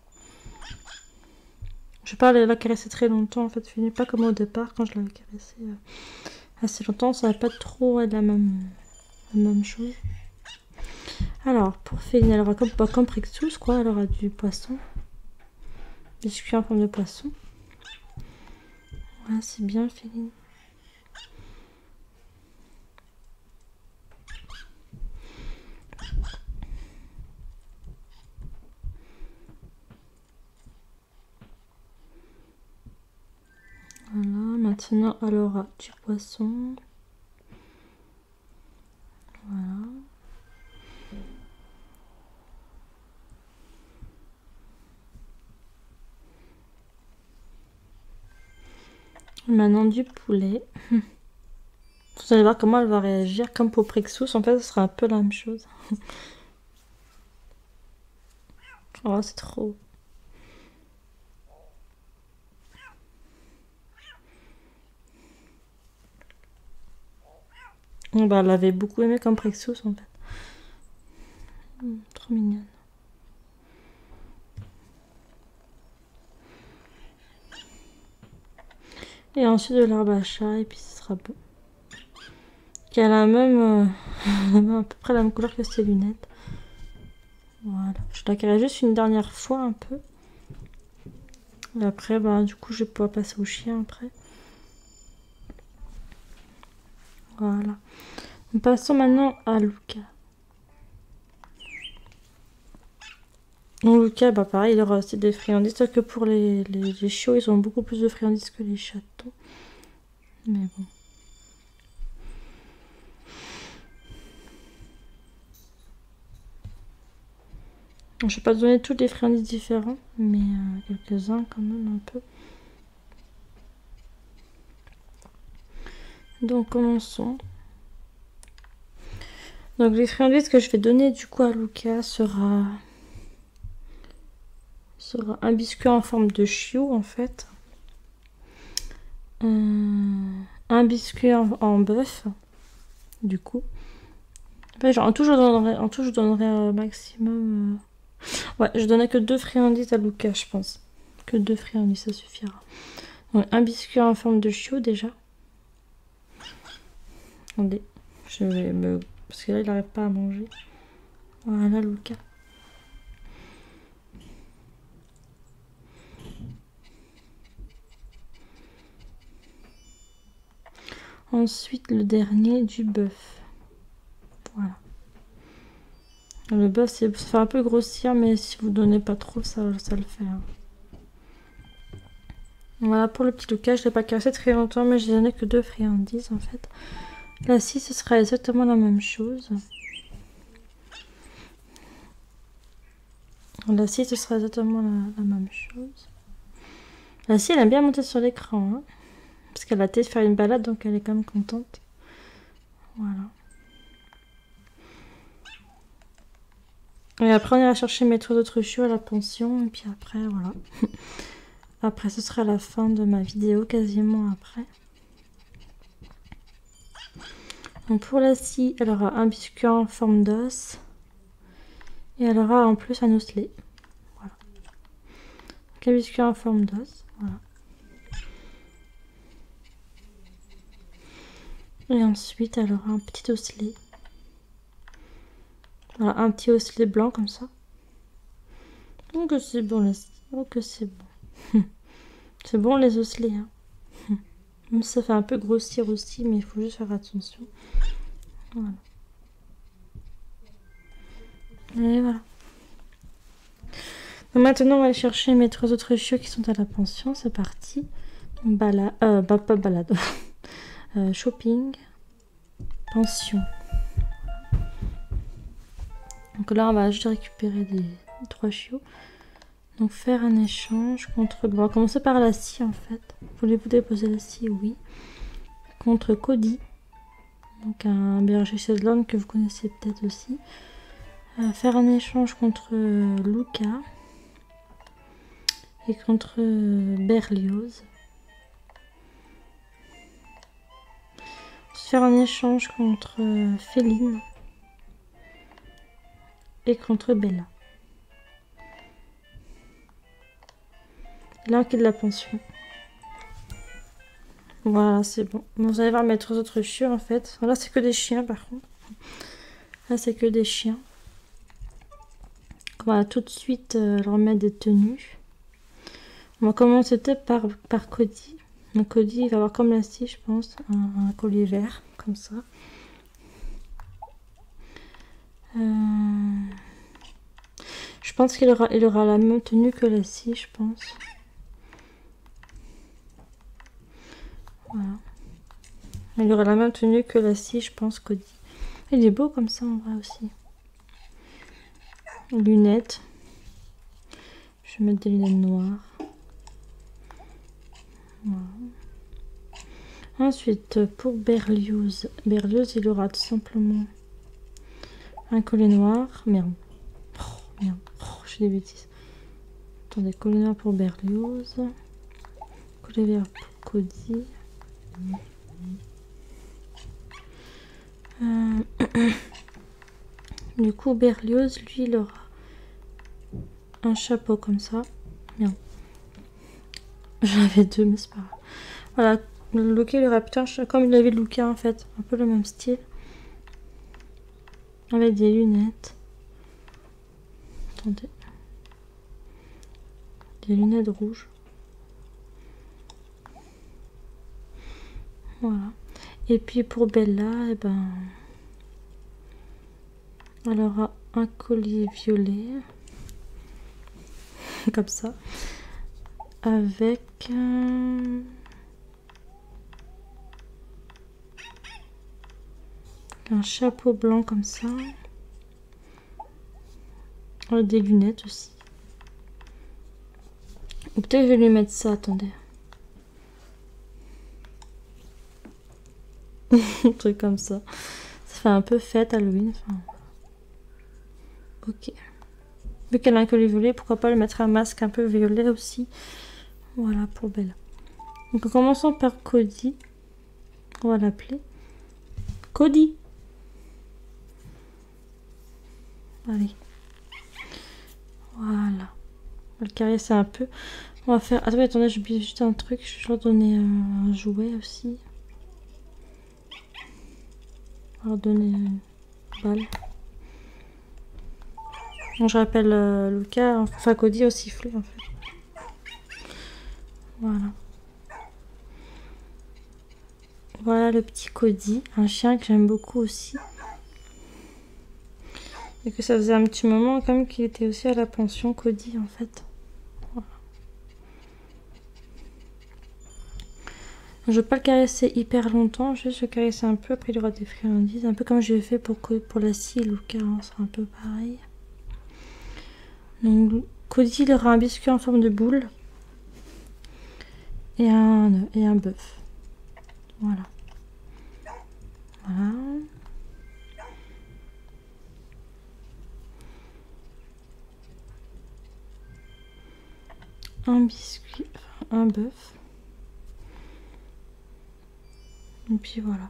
Je vais pas la caresser très longtemps, en fait. Féline, pas comme au départ, quand je l'avais caressée euh, assez longtemps. Ça va pas trop être la même, la même chose. Alors, pour Féline, elle aura comme, pas comme Prixus, quoi. Elle aura du poisson. Biscuit en forme de poisson. Ouais, c'est bien, Féline. Voilà, maintenant, elle aura du poisson. Voilà. Maintenant, du poulet. Vous allez voir comment elle va réagir. Comme pour Prexus, en fait, ce sera un peu la même chose. Oh, c'est trop. Bon, bah, elle l'avait beaucoup aimé comme Prexus, en fait. Mmh, trop mignonne. Et ensuite de l'herbe à chat, et puis ce sera bon. Qui a la même, euh, à peu près la même couleur que ses lunettes. Voilà. Je la carrerai juste une dernière fois un peu. Et après, bah, du coup, je vais pouvoir passer au chien après. Voilà. Nous passons maintenant à Luca. Donc Luca, bah pareil, il aura aussi des friandises, sauf que pour les, les, les chiots, ils ont beaucoup plus de friandises que les chatons. Mais bon. Je ne vais pas donner toutes les friandises différentes, mais euh, quelques-uns quand même un peu. Donc commençons. Donc les friandises que je vais donner du coup à Luca sera, sera un biscuit en forme de chiot en fait. Un, un biscuit en, en bœuf, du coup. En fait, genre, en tout, je donnerai, en tout, je donnerai un maximum... Euh... Ouais, je donnerai que deux friandises à Luca, je pense. Que deux friandises, ça suffira. Donc, un biscuit en forme de chiot, déjà. Attendez, je vais me... Parce que là, il n'arrive pas à manger. Voilà, Luca. Ensuite, le dernier, du bœuf. Voilà. Le bœuf, ça fait un peu grossir, mais si vous donnez pas trop, ça, ça le fait. Hein. Voilà pour le petit Luca, je ne l'ai pas cassé très longtemps, mais j'ai donné que deux friandises en fait. Là, ci, ce sera exactement la même chose. Là, ci, ce sera exactement la, la même chose. Là, ci, elle aime bien monter sur l'écran, hein, parce qu'elle a été faire une balade, donc elle est quand même contente. Voilà. Et après, on ira chercher mes trois autres chiots à la pension, et puis après, voilà. Après, ce sera la fin de ma vidéo, quasiment après. Donc pour la scie, elle aura un biscuit en forme d'os. Et elle aura en plus un osselet. Voilà. Donc un biscuit en forme d'os. Voilà. Et ensuite, elle aura un petit osselet. Voilà, un petit osselet blanc comme ça. Donc c'est bon la scie. Donc c'est bon. C'est bon les osselets. Hein. Même si ça fait un peu grossir aussi, mais il faut juste faire attention. Voilà. Et voilà. Donc maintenant, on va aller chercher mes trois autres chiots qui sont à la pension. C'est parti. Balade. Euh, bah, pas balade. euh, shopping. Pension. Donc là, on va juste récupérer des trois chiots. Donc faire un échange contre... Bon, on va commencer par la scie en fait. Voulez-vous déposer la scie? Oui. Contre Cody. Donc un berger Shetland que vous connaissez peut-être aussi. Euh, faire un échange contre euh, Luca. Et contre euh, Berlioz. Faire un échange contre euh, Féline. Et contre Bella. Là, qui est de la pension. Voilà, c'est bon. Vous allez voir mes trois autres chiots en fait. Là, c'est que des chiens par contre. Là, c'est que des chiens. On va tout de suite euh, leur mettre des tenues. On va commencer peut-être par, par Cody. Donc Cody, il va avoir comme la scie, je pense, un, un collier vert, comme ça. Euh... Je pense qu'il aura, il aura la même tenue que la scie, je pense. Voilà. Il aura la même tenue que la scie, je pense, Cody. Il est beau comme ça en vrai aussi. Lunettes. Je vais mettre des lunettes noires. Voilà. Ensuite, pour Berlioz, Berlioz, il aura tout simplement un collet noir. Merde. Oh, merde. Oh, je fais des bêtises. Attendez, collet noir pour Berlioz. Collet vert pour Cody. Euh... du coup, Berlioz, lui, il aura un chapeau comme ça. Merde. J'en avais deux, mais c'est pas grave. Voilà, le looké, il aura putain, comme il avait le looké en fait. Un peu le même style. Avec des lunettes. Attendez. Des lunettes rouges. Voilà. Et puis pour Bella, eh ben, elle aura un collier violet. Comme ça. Avec un... un chapeau blanc comme ça. Avec des lunettes aussi. Ou peut-être je vais lui mettre ça, attendez. Un truc comme ça. Ça fait un peu fête Halloween. Enfin... ok. Vu qu'elle a un collier violet, pourquoi pas lui mettre un masque un peu violet aussi. Voilà pour Bella. Donc en commençant par Cody. On va l'appeler Cody. Allez. Voilà. On va le caresser un peu. On va faire... attendez, attendez, j'ai oublié juste un truc. Je vais leur donner un jouet aussi. On va leur donner une balle. Bon, je rappelle euh, Lucas, enfin Cody au sifflet en fait. Voilà. Voilà le petit Cody, un chien que j'aime beaucoup aussi. Et que ça faisait un petit moment quand même qu'il était aussi à la pension, Cody en fait. Voilà. Je ne vais pas le caresser hyper longtemps, juste le caresser un peu, après il y aura des friandises. Un peu comme j'ai fait pour, pour la scie et Lucas, hein, c'est un peu pareil. Donc Cody il aura un biscuit en forme de boule. Et un, et un bœuf. Voilà. Voilà. Un biscuit, un bœuf. Et puis voilà.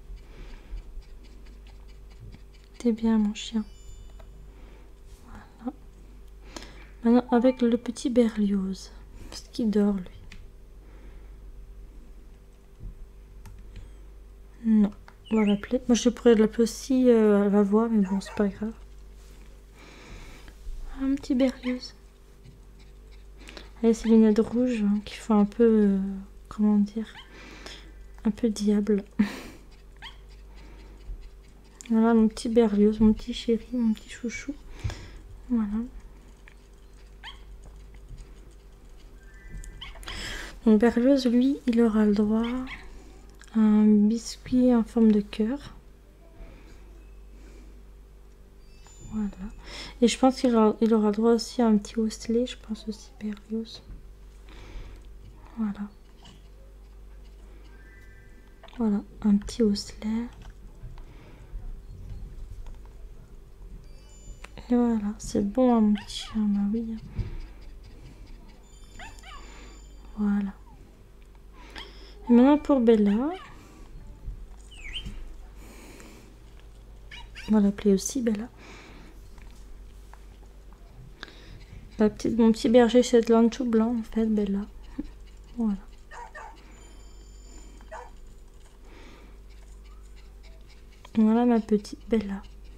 T'es bien mon chien. Voilà. Maintenant avec le petit Berlioz. Parce qu'il dort lui. Non. On va l'appeler. Moi je pourrais l'appeler aussi euh, à la voix, mais bon c'est pas grave. Un petit Berlioz. Avec ses lunettes rouges hein, qui font un peu, euh, comment dire, un peu diable. Voilà mon petit Berlioz, mon petit chéri, mon petit chouchou. Voilà. Donc Berlioz, lui, il aura le droit à un biscuit en forme de cœur. Voilà. Et je pense qu'il aura, il aura le droit aussi à un petit osselet, je pense aussi Berlioz. Voilà. Voilà, un petit osselet. Et voilà, c'est bon, hein, mon petit chien, bah oui. Voilà. Et maintenant pour Bella. On va l'appeler aussi Bella. La petite, mon petit berger Shetland tout blanc en fait, Bella. Voilà. Voilà ma petite Bella.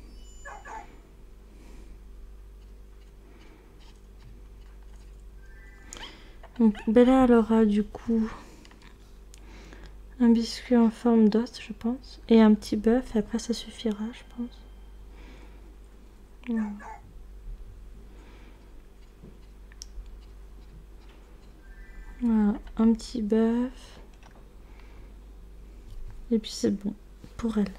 Donc Bella elle aura du coup un biscuit en forme d'os je pense. Et un petit bœuf et après ça suffira je pense. Voilà. Voilà, un petit bœuf. Et puis c'est bon pour elle.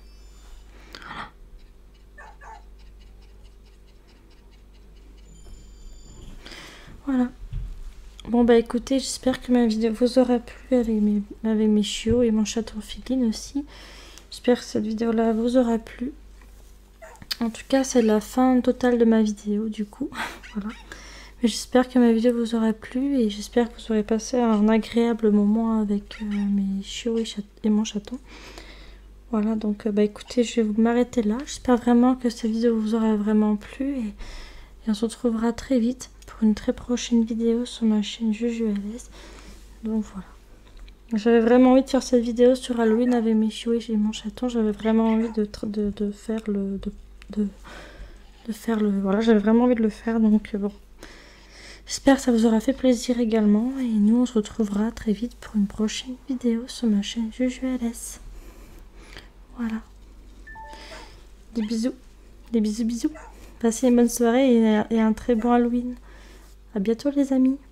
Voilà. Bon bah écoutez, j'espère que ma vidéo vous aura plu avec mes, avec mes chiots et mon chaton Filine aussi. J'espère que cette vidéo là vous aura plu. En tout cas c'est la fin totale de ma vidéo du coup. Voilà. Mais j'espère que ma vidéo vous aura plu et j'espère que vous aurez passé un agréable moment avec euh, mes chiots et, et mon chaton. Voilà, donc euh, bah écoutez, je vais m'arrêter là. J'espère vraiment que cette vidéo vous aura vraiment plu et, et on se retrouvera très vite pour une très prochaine vidéo sur ma chaîne Juju L S. Donc voilà. J'avais vraiment envie de faire cette vidéo sur Halloween avec mes chiots et mon chaton. J'avais vraiment envie de, de, de faire le... De, de, de faire le... Voilà, j'avais vraiment envie de le faire, donc euh, bon. J'espère que ça vous aura fait plaisir également. Et nous, on se retrouvera très vite pour une prochaine vidéo sur ma chaîne Juju L S. Voilà. Des bisous. Des bisous bisous. Passez une bonne soirée et, et un très bon Halloween. À bientôt les amis.